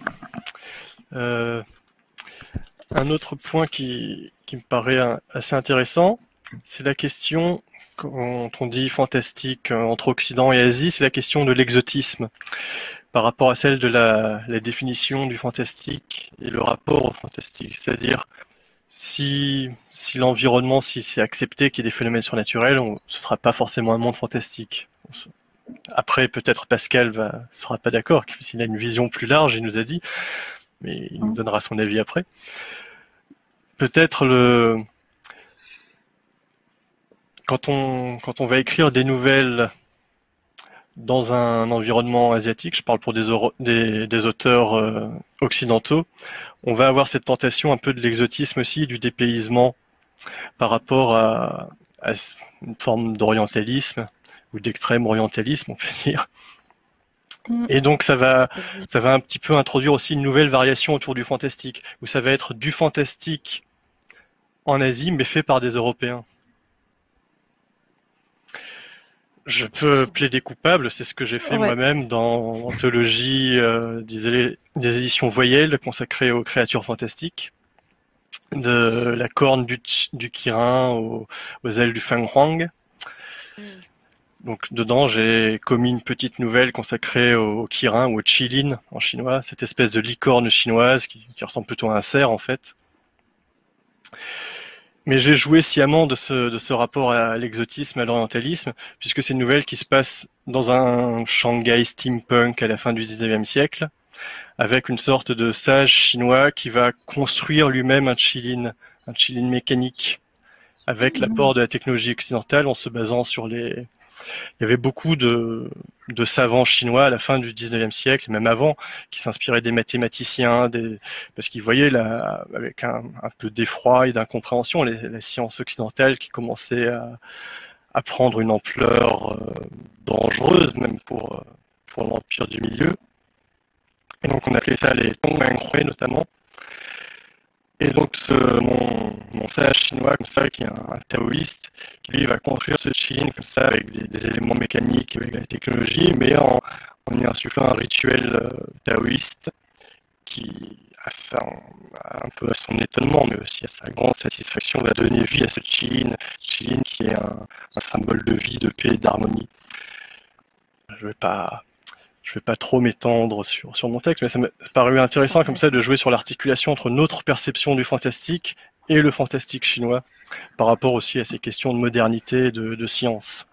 A: euh, un autre point qui, qui me paraît assez intéressant, c'est la question, quand on dit fantastique entre Occident et Asie, c'est la question de l'exotisme par rapport à celle de la, la définition du fantastique et le rapport au fantastique. C'est-à-dire, si, si l'environnement, si c'est accepté qu'il y ait des phénomènes surnaturels, on, ce ne sera pas forcément un monde fantastique. Après, peut-être Pascal va sera pas d'accord, s'il a une vision plus large, il nous a dit, mais il nous donnera son avis après. Peut-être le quand on quand on va écrire des nouvelles dans un environnement asiatique, je parle pour des des, des auteurs euh, occidentaux, on va avoir cette tentation un peu de l'exotisme aussi, du dépaysement par rapport à, à une forme d'orientalisme ou d'extrême orientalisme, on peut dire. Et donc ça va, ça va un petit peu introduire aussi une nouvelle variation autour du fantastique, où ça va être du fantastique en Asie, mais fait par des Européens. Je peux plaider coupable, c'est ce que j'ai fait ouais. moi-même dans l'anthologie euh, des, des éditions Voyelles consacrée aux créatures fantastiques, de la corne du, du Kirin aux, aux ailes du Feng Huang. Mm. Donc dedans, j'ai commis une petite nouvelle consacrée au, au Kirin ou au Qilin en chinois, cette espèce de licorne chinoise qui, qui ressemble plutôt à un cerf en fait. Mais j'ai joué sciemment de ce, de ce rapport à l'exotisme, à l'orientalisme, puisque c'est une nouvelle qui se passe dans un Shanghai steampunk à la fin du dix-neuvième siècle, avec une sorte de sage chinois qui va construire lui-même un Qilin, un Qilin mécanique, avec l'apport de la technologie occidentale en se basant sur les Il y avait beaucoup de, de savants chinois à la fin du dix-neuvième siècle, et même avant, qui s'inspiraient des mathématiciens, des, parce qu'ils voyaient là, avec un, un peu d'effroi et d'incompréhension les, les sciences occidentales qui commençaient à, à prendre une ampleur euh, dangereuse, même pour, pour l'Empire du Milieu. Et donc on appelait ça les Tongmenghui notamment. Et donc ce, mon, mon sage chinois comme ça, qui est un, un taoïste, qui lui va construire ce Qin comme ça avec des, des éléments mécaniques, avec la technologie, mais en, en y insufflant un rituel euh, taoïste qui, à sa, un peu à son étonnement, mais aussi à sa grande satisfaction, va donner vie à ce Qin, Qin qui est un, un symbole de vie, de paix, d'harmonie. Je vais pas Je ne vais pas trop m'étendre sur, sur mon texte, mais ça m'a paru intéressant comme ça de jouer sur l'articulation entre notre perception du fantastique et le fantastique chinois, par rapport aussi à ces questions de modernité, de, de science,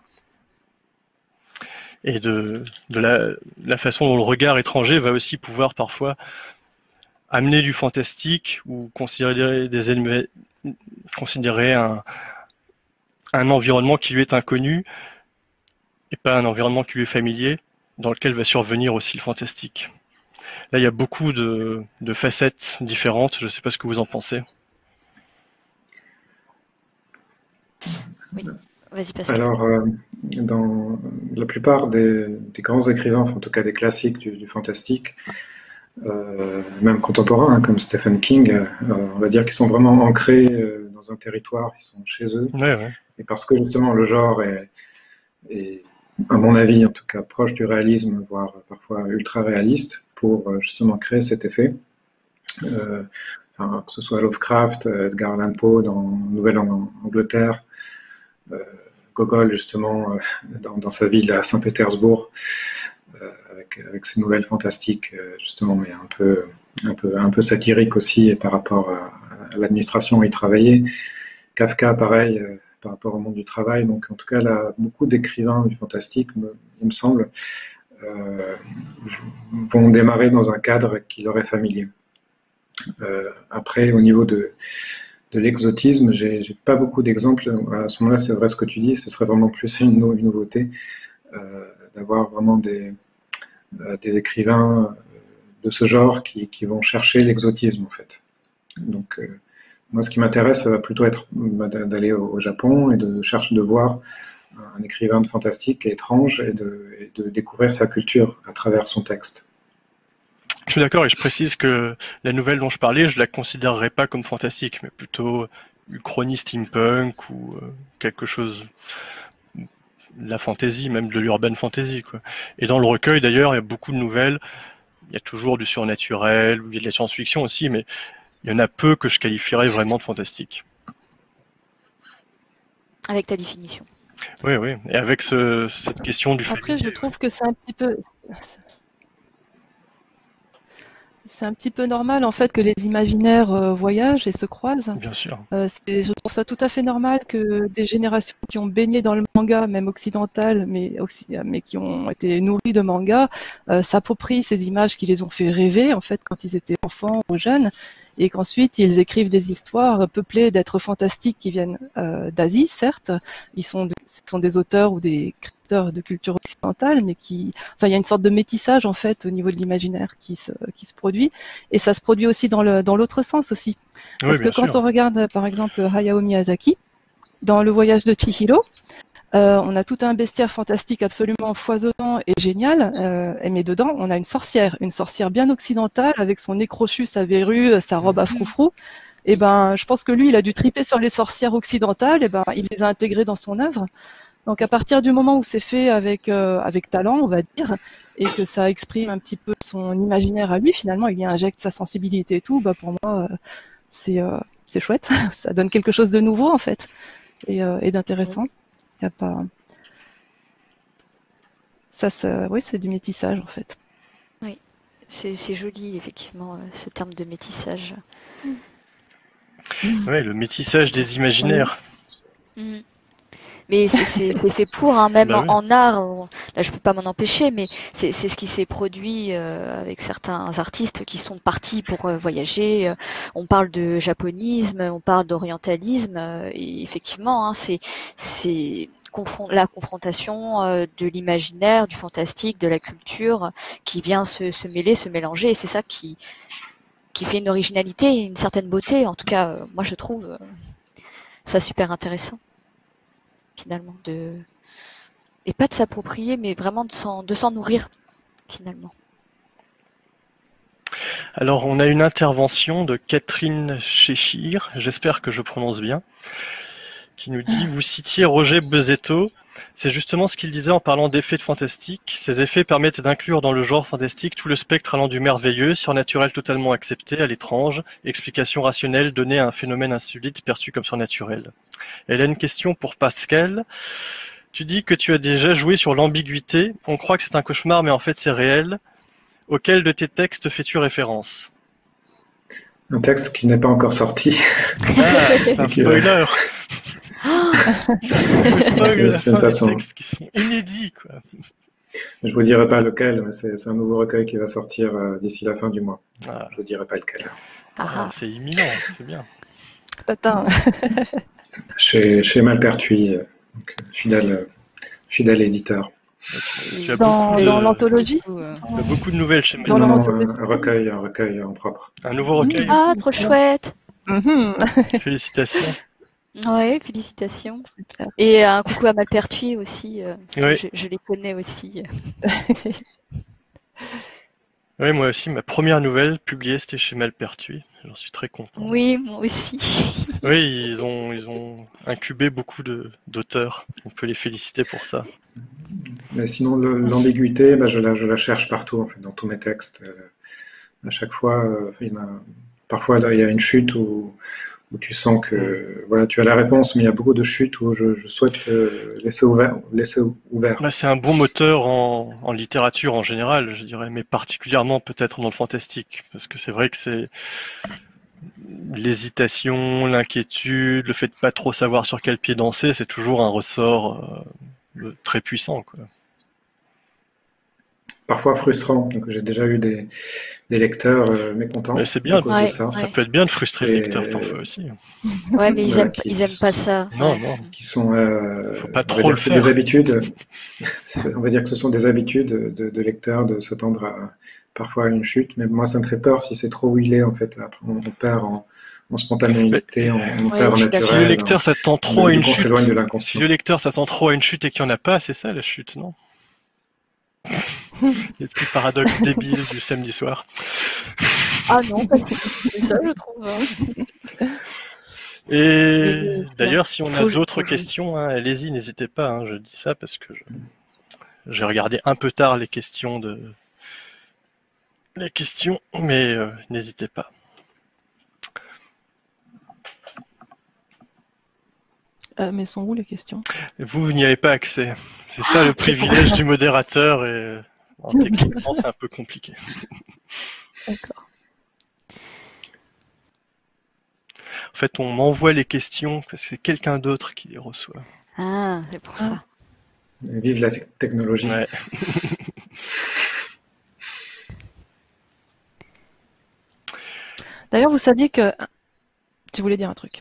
A: et de, de la, la façon dont le regard étranger va aussi pouvoir parfois amener du fantastique ou considérer, des éléments, considérer un, un environnement qui lui est inconnu et pas un environnement qui lui est familier, dans lequel va survenir aussi le fantastique. Là, il y a beaucoup de, de facettes différentes. Je ne sais pas ce que vous en pensez.
C: Oui, vas-y, Pascal.
D: Alors, euh, dans la plupart des, des grands écrivains, enfin, en tout cas des classiques du, du fantastique, euh, même contemporains, hein, comme Stephen King, euh, on va dire qu'ils sont vraiment ancrés euh, dans un territoire, ils sont chez eux.
A: Ouais, ouais.
D: Et parce que justement le genre est, est à mon avis, en tout cas, proche du réalisme, voire parfois ultra-réaliste, pour justement créer cet effet. Euh, enfin, que ce soit Lovecraft, Edgar Allan Poe dans Nouvelle-Angleterre, euh, Gogol, justement, euh, dans, dans sa ville à Saint-Pétersbourg, euh, avec, avec ses nouvelles fantastiques, euh, justement, mais un peu, un, peu, un peu satiriques aussi, et par rapport à, à l'administration où il travaillait. Kafka, pareil, euh, par rapport au monde du travail. Donc, en tout cas, là, beaucoup d'écrivains du fantastique, me, il me semble, euh, vont démarrer dans un cadre qui leur est familier. Euh, après, au niveau de, de l'exotisme, j'ai, j'ai pas beaucoup d'exemples. À ce moment-là, c'est vrai ce que tu dis, ce serait vraiment plus une, no- une nouveauté euh, d'avoir vraiment des, euh, des écrivains de ce genre qui, qui vont chercher l'exotisme, en fait. Donc, euh, moi, ce qui m'intéresse, ça va plutôt être bah, d'aller au Japon et de chercher de voir un écrivain de fantastique étrange et de, et de découvrir sa culture à travers son texte.
A: Je suis d'accord et je précise que la nouvelle dont je parlais, je la considérerais pas comme fantastique, mais plutôt uchronie steampunk ou euh, quelque chose de la fantasy, même de l'urban fantasy, quoi. Et dans le recueil, d'ailleurs, il y a beaucoup de nouvelles. Il y a toujours du surnaturel, il y a de la science-fiction aussi, mais il y en a peu que je qualifierais vraiment de fantastique.
C: Avec ta définition.
A: Oui, oui. Et avec ce, cette question du
B: Après,
A: familier,
B: je trouve que c'est un petit peu. C'est un petit peu normal en fait que les imaginaires euh, voyagent et se croisent.
A: bien sûr.
B: Euh, c'est- je trouve ça tout à fait normal que des générations qui ont baigné dans le manga, même occidental, mais, occi- mais qui ont été nourries de manga, euh, s'approprient ces images qui les ont fait rêver en fait quand ils étaient enfants ou jeunes, et qu'ensuite ils écrivent des histoires peuplées d'êtres fantastiques qui viennent euh, d'Asie, certes. Ils sont, de- ce sont des auteurs ou des créateurs de culture occidentale, mais qui, enfin, il y a une sorte de métissage en fait au niveau de l'imaginaire qui se, qui se produit, et ça se produit aussi dans le dans l'autre sens aussi.
A: Oui,
B: Parce que
A: bien
B: quand
A: sûr.
B: on regarde, par exemple, Hayao Miyazaki, dans Le Voyage de Chihiro, euh, on a tout un bestiaire fantastique absolument foisonnant et génial, euh, mais dedans, on a une sorcière, une sorcière bien occidentale, avec son nez crochu, sa verrue, sa robe à froufrou. Et ben, je pense que lui, il a dû triper sur les sorcières occidentales, et ben, il les a intégrées dans son œuvre. Donc, à partir du moment où c'est fait avec euh, avec talent, on va dire, et que ça exprime un petit peu son imaginaire à lui, finalement, il y injecte sa sensibilité et tout, bah pour moi, euh, c'est euh, c'est chouette. Ça donne quelque chose de nouveau en fait et, euh, et d'intéressant. Y a pas ça, ça, oui, c'est du métissage en fait.
C: Oui, c'est c'est joli, effectivement, euh, ce terme de métissage.
A: Ouais, le métissage des imaginaires.
C: Mm. Mais c'est c'est- c'est fait pour, hein, même
A: Bah
C: en,
A: oui.
C: en art, on- là je peux pas m'en empêcher, mais c'est c'est ce qui s'est produit euh, avec certains artistes qui sont partis pour euh, voyager. Euh, On parle de japonisme, on parle d'orientalisme, euh, et effectivement, hein, c'est c'est confron la confrontation euh, de l'imaginaire, du fantastique, de la culture, qui vient se, se mêler, se mélanger, et c'est ça qui, qui fait une originalité et une certaine beauté. En tout cas, euh, moi je trouve euh, ça super intéressant, finalement, de et pas de s'approprier, mais vraiment de s'en de s'en nourrir, finalement.
A: Alors, on a une intervention de Catherine Cheshire, j'espère que je prononce bien, qui nous dit « Vous citiez Roger Bezetto. C'est justement ce qu'il disait en parlant d'effets de fantastique. Ces effets permettent d'inclure dans le genre fantastique tout le spectre allant du merveilleux, surnaturel totalement accepté, à l'étrange, explication rationnelle donnée à un phénomène insolite perçu comme surnaturel. » Elle a une question pour Pascal. Tu dis que tu as déjà joué sur l'ambiguïté. On croit que c'est un cauchemar, mais en fait c'est réel. Auquel de tes textes fais-tu référence?
D: Un texte qui n'est pas encore sorti.
A: Ah, c'est un spoiler. Le spoil la fin des textes qui sont inédits, quoi.
D: Je vous dirai pas lequel, mais c'est un nouveau recueil qui va sortir euh, d'ici la fin du mois. Ah. Je vous dirai pas lequel.
A: Ah, c'est imminent, c'est bien.
B: Tata.
D: Chez, chez Malpertuis, donc, fidèle, fidèle éditeur.
A: Tu as
B: dans
A: de...
B: dans l'anthologie
A: euh... Tu as beaucoup de nouvelles chez
B: dans
A: Malpertuis.
D: Un recueil, un recueil en propre.
A: Un nouveau recueil.
C: Ah, trop chouette.
B: Mm-hmm.
A: Félicitations.
C: Ouais, félicitations. Super. Et un coucou à Malpertuis aussi. Euh,
A: oui.
C: je, je les connais aussi.
A: Oui, moi aussi, ma première nouvelle publiée, c'était chez Malpertuis. J'en suis très content.
C: Oui, moi aussi.
A: Oui, ils ont, ils ont incubé beaucoup d'auteurs. On peut les féliciter pour ça.
D: Mais sinon, l'ambiguïté, bah, je, la, je la cherche partout, en fait, dans tous mes textes. Euh, à chaque fois, euh, il y a, parfois, là, il y a une chute où, où tu sens que mmh. voilà, tu as la réponse, mais il y a beaucoup de chutes où je, je souhaite euh, laisser ouvert. Laisser ouvert.
A: Bah, c'est un bon moteur en, en littérature en général, je dirais, mais particulièrement peut-être dans le fantastique, parce que c'est vrai que c'est l'hésitation, l'inquiétude, le fait de pas trop savoir sur quel pied danser, c'est toujours un ressort euh, très puissant, quoi.
D: Parfois frustrant. Donc j'ai déjà eu des, des lecteurs euh, mécontents.
A: C'est bien,
C: ouais,
A: ça.
C: Ouais.
A: ça peut être bien de frustrer les lecteurs parfois aussi.
C: Ouais, mais ils
D: voilà,
C: aiment, ils aiment pas ça.
A: Non,
C: ouais.
A: non.
D: Qui sont, euh,
A: faut pas
D: on
A: trop le faire.
D: Des habitudes. On va dire que ce sont des habitudes de, de lecteurs de s'attendre à parfois à une chute. Mais moi, ça me fait peur si c'est trop huilé en fait. Après, on, on perd en, en spontanéité, on, on
C: ouais,
D: perd en naturel.
A: Si le lecteur s'attend trop à une chute,
D: de
A: si le lecteur s'attend trop à une chute et qu'il n'y en a pas, c'est ça la chute, non? Les petits paradoxes débiles du samedi soir.
C: Ah non, parce que c'est ça, je trouve. Hein.
A: Et, Et d'ailleurs, si on a d'autres
C: je...
A: questions, hein, allez-y, n'hésitez pas. Hein, je dis ça parce que j'ai je... regardé un peu tard les questions de les questions, mais euh, n'hésitez pas.
B: Euh, mais sont où les questions?
A: Vous, vous n'y avez pas accès. C'est ça le privilège du modérateur et en techniquement c'est un peu compliqué.
B: D'accord.
A: En fait, on m'envoie les questions parce que c'est quelqu'un d'autre qui les reçoit.
C: Ah, c'est pour ça. Ah.
D: Vive la technologie.
A: Ouais.
B: D'ailleurs, vous saviez que... Tu voulais dire un truc.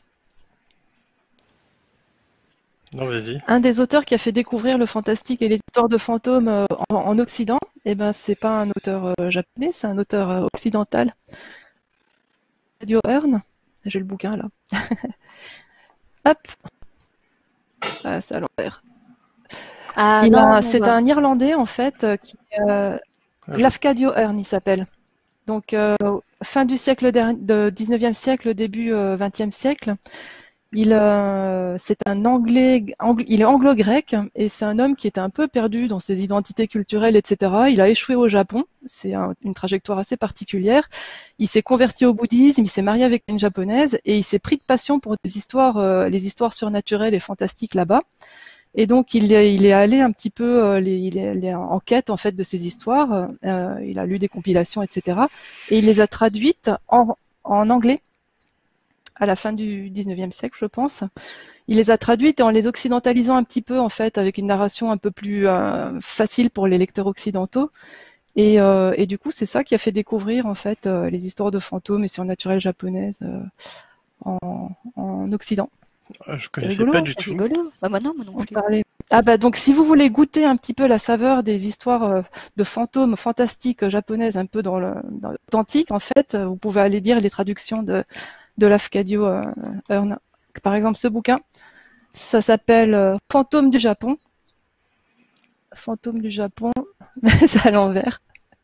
A: Non, vas-y.
B: Un des auteurs qui a fait découvrir le fantastique et les histoires de fantômes euh, en, en Occident, eh ben, c'est pas un auteur euh, japonais, c'est un auteur euh, occidental. Radio Hearn. J'ai le bouquin là. Hop. Ah, c'est à l'envers. Ah, c'est un Irlandais en fait qui euh, ah, Lafcadio Hearn il s'appelle. Donc euh, fin du siècle de dix-neuvième siècle, début euh, vingtième siècle. Il, euh, c'est un anglais, angl, il est anglo-grec et c'est un homme qui était un peu perdu dans ses identités culturelles, et cetera. Il a échoué au Japon, c'est un, une trajectoire assez particulière. Il s'est converti au bouddhisme, il s'est marié avec une japonaise et il s'est pris de passion pour des histoires, euh, les histoires surnaturelles et fantastiques là-bas. Et donc il est, il est allé un petit peu, euh, les, il, est, il est en quête en fait de ces histoires. Euh, il a lu des compilations, et cetera. Et il les a traduites en, en anglais. À la fin du dix-neuvième siècle, je pense. Il les a traduites en les occidentalisant un petit peu, en fait, avec une narration un peu plus euh, facile pour les lecteurs occidentaux. Et, euh, et du coup, c'est ça qui a fait découvrir, en fait, euh, les histoires de fantômes et surnaturelles japonaises euh, en, en Occident.
A: Ah, je connaissais pas du tout.
C: Rigolo. Bah, moi non, moi non plus.
B: On parlait Ah bah donc si vous voulez goûter un petit peu la saveur des histoires euh, de fantômes fantastiques japonaises un peu dans le dans l'authentique, en fait, euh, vous pouvez aller lire les traductions de de Lafcadio euh, Hearn. Par exemple, ce bouquin, ça s'appelle euh, Fantômes du Japon. Fantômes du Japon, mais c'est à l'envers.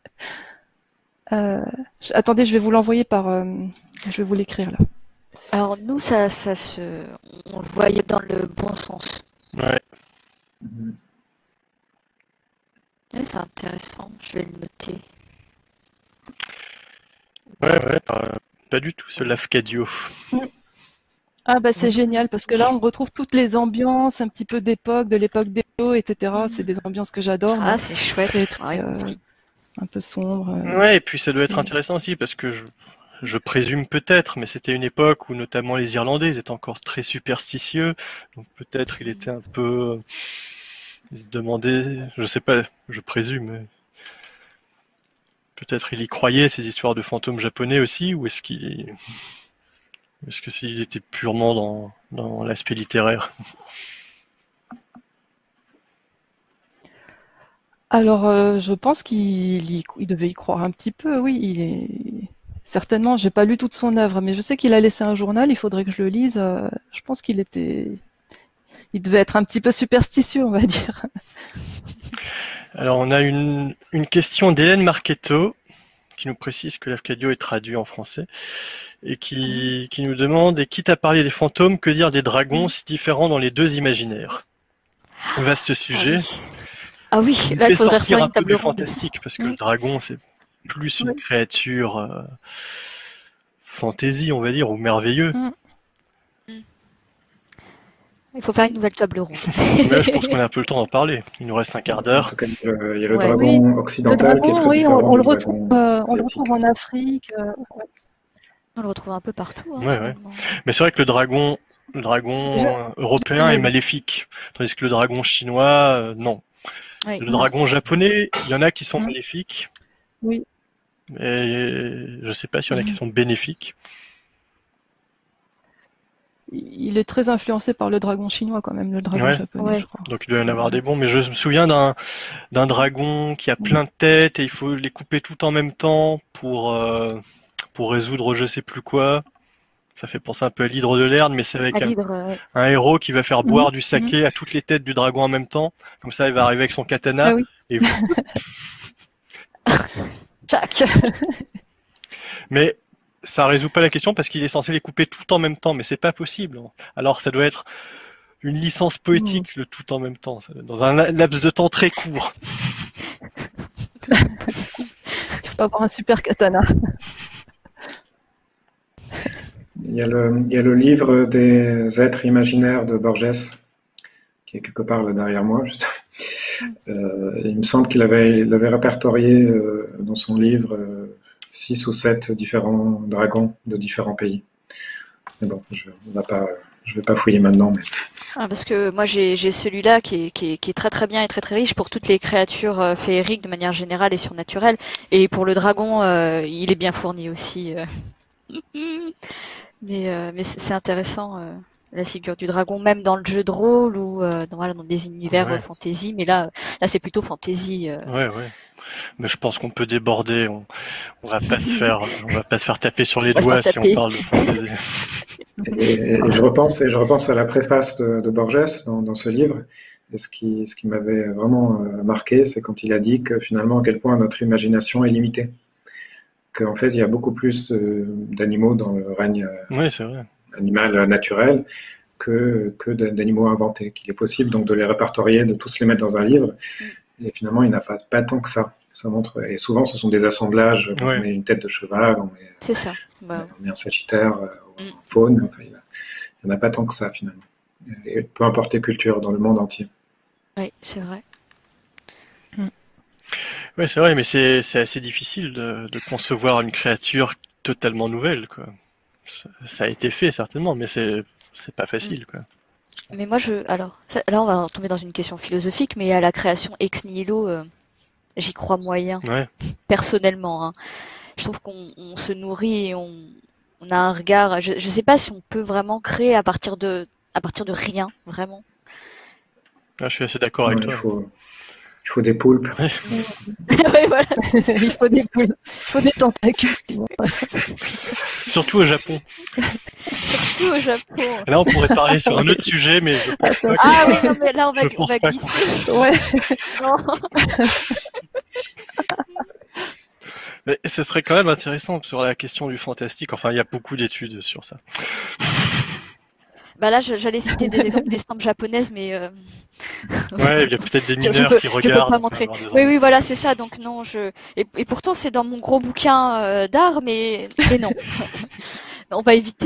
B: Euh, je- attendez, je vais vous l'envoyer par, euh, je vais vous l'écrire là.
C: Alors nous, ça, ça se, on le voyait dans le bon sens.
A: Ouais.
D: Mhm.
C: Ouais, c'est intéressant, je vais le noter.
A: Ouais, ouais, pas, pas du tout, ce Lafcadio.
B: Ah bah c'est génial parce que là on retrouve toutes les ambiances un petit peu d'époque, de l'époque d'Edo, et cetera. C'est des ambiances que j'adore,
C: Ah,
B: moi.
C: c'est chouette.
B: Très, très,
C: Ouais.
B: euh, un peu sombre. euh.
A: Ouais, et puis ça doit être
B: et-
A: intéressant aussi parce que je, je présume peut-être, mais c'était une époque où notamment les Irlandais ils étaient encore très superstitieux, donc peut-être il était un peu, il se demandait, je sais pas, je présume, mais peut-être il y croyait ces histoires de fantômes japonais aussi, ou est-ce qu'il, est-ce que s'il était purement dans, dans l'aspect littéraire?
B: Alors euh, je pense qu'il y- il devait y croire un petit peu, oui. Il est certainement, j'ai pas lu toute son œuvre, mais je sais qu'il a laissé un journal. Il faudrait que je le lise. euh, Je pense qu'il était, il devait être un petit peu superstitieux, on va dire.
A: Alors on a une, une question d'Hélène Marchetto qui nous précise que Lafcadio est traduit en français et qui, qui nous demande, et quitte à parler des fantômes, que dire des dragons si différents dans les deux imaginaires? Vaste
C: Ah
A: sujet.
C: oui. Ah oui,
A: Il nous
C: là il
A: fait
C: faudrait se
A: sortir
C: faire
A: un
C: une
A: peu
C: table
A: du
C: ronde.
A: fantastique parce que
B: Mm.
A: le dragon c'est plus une
B: Oui.
A: créature euh, fantaisie, on va dire, ou merveilleux.
B: Mm.
C: Il faut faire une nouvelle table ronde.
A: Mais là, je pense qu'on a un peu le temps d'en parler. Il nous reste un quart
D: En
A: d'heure.
D: tout cas, il y a le, il y a le
C: Ouais.
B: Oui,
D: dragon
B: le
D: occidental qui est
B: dragon,
D: très
B: oui, on,
D: différent
B: on
D: du
B: le retrouve,
D: dragon
B: euh, on le
D: asiatique.
B: retrouve en Afrique. euh,
C: On le retrouve un peu partout, hein,
A: Ouais, ouais.
C: finalement.
A: Mais c'est vrai que le dragon, le
B: Déjà,
A: dragon européen est maléfique, tandis que le dragon chinois, euh, non.
C: Oui.
A: Le dragon japonais, il y en a qui sont
B: Mm.
A: maléfiques,
B: oui.
A: mais je sais pas s'il y en a qui sont bénéfiques.
B: Il est très influencé par le dragon chinois quand même, le dragon
A: Ouais.
B: japonais,
C: Ouais.
B: je crois.
A: Donc il doit y en avoir des bons, mais je me souviens d'un d'un dragon qui a plein de têtes et il faut les couper tout en même temps pour euh, pour résoudre je sais plus quoi. Ça fait penser un peu à l'hydre de Lerne, mais c'est
C: À
A: avec un,
C: l'hydre, ouais.
A: un héros qui va faire
B: Mhm,
A: boire du
B: mhm.
A: saké à toutes les têtes du dragon en même temps. Comme ça, il va arriver avec son
B: Ah
A: katana
B: oui,
A: et
B: tchac.
A: mais ça résout pas la question parce qu'il est censé les couper tout en même temps, mais c'est pas possible. Alors ça doit être une licence poétique le tout en même temps, ça doit être dans un laps de temps très court.
B: Il faut avoir un super katana.
D: Il y a le, il y a le livre des êtres imaginaires de Borges, qui est quelque part là derrière moi, juste. Euh, il me semble qu'il avait, il avait répertorié euh, dans son livre euh, six ou sept différents dragons de différents pays. Mais bon, je ne vais pas, je vais pas fouiller maintenant. Mais...
C: Ah, parce que moi j'ai j'ai celui-là qui est, qui, est, qui est très très bien et très très riche pour toutes les créatures euh, féeriques de manière générale et surnaturelle. Et pour le dragon, euh, il est bien fourni aussi. euh. Mais, euh, mais c'est c'est intéressant, euh, la figure du dragon, même dans le jeu de rôle ou euh, dans, voilà, dans des univers
A: Ouais.
C: euh, fantasy. Mais là, là c'est plutôt fantasy. euh.
A: Ouais, ouais. Mais je pense qu'on peut déborder. On, on va pas se faire, on va pas se faire taper sur les
C: On va se faire
A: doigts si on
C: taper.
A: parle de fantaisie.
D: Et, et- et je repense, et je repense à la préface de, de Borges dans, dans ce livre. Et ce qui, ce qui m'avait vraiment euh, marqué, c'est quand il a dit que finalement, à quel point notre imagination est limitée. Qu'en fait, il y a beaucoup plus de- d'animaux dans le règne euh,
A: Oui, c'est vrai.
D: animal euh, naturel que, que de- d'animaux inventés. Qu'il est possible donc de les répertorier, de tous les mettre dans un livre. Et finalement, il n'y en a pas, pas tant que ça. Ça montre, et souvent, ce sont des assemblages.
A: Ouais.
D: On met une tête de cheval, on met,
C: C'est ça. Bah,
D: on met un sagittaire, euh,
C: Mm.
D: en faune. Enfin, il n'y en a pas tant que ça, finalement. Et peu importe les cultures, dans le monde entier.
C: oui, c'est vrai.
A: Ouais, c'est vrai, mais c'est c'est assez difficile de, de concevoir une créature totalement nouvelle, quoi. Ça, ça a été fait certainement, mais c'est c'est pas facile, quoi.
C: Mais moi, je. Alors, ça- là, on va tomber dans une question philosophique, mais à la création ex nihilo, euh, j'y crois moyen,
A: Ouais.
C: personnellement, hein. Je trouve qu'on on se nourrit et on, on a un regard. Je ne sais pas si on peut vraiment créer à partir de, à partir de rien, vraiment.
A: Ah, je suis assez d'accord avec
D: Ouais, il
A: toi.
D: faut, il faut des poulpes.
C: Ouais, voilà.
B: Il faut des poules, il faut des tentacules. sinon.
A: Surtout au Japon.
C: Surtout au Japon.
A: Là, on pourrait parler sur un autre sujet, mais je
B: Ah,
A: pense
B: ça,
A: pas
C: Ah
A: que...
C: oui, non, mais là, on va,
A: Je
C: on
A: pense
C: va
A: pas
C: glisser.
B: Ouais.
C: Non.
A: Mais ce serait quand même intéressant sur la question du fantastique. Enfin, il y a beaucoup d'études sur ça.
C: Bah là, je- j'allais citer des exemples d'estampes japonaises, mais euh,
A: Ouais, il y a peut-être des
C: je, je
A: mineurs
C: peux,
A: qui
C: je peux
A: regardent.
C: pas
A: On peut
C: montrer.
A: avoir des
C: Oui,
A: ennuis.
C: oui, voilà, c'est ça. Donc non, je et, et pourtant c'est dans mon gros bouquin euh, d'art, mais mais non, on va éviter.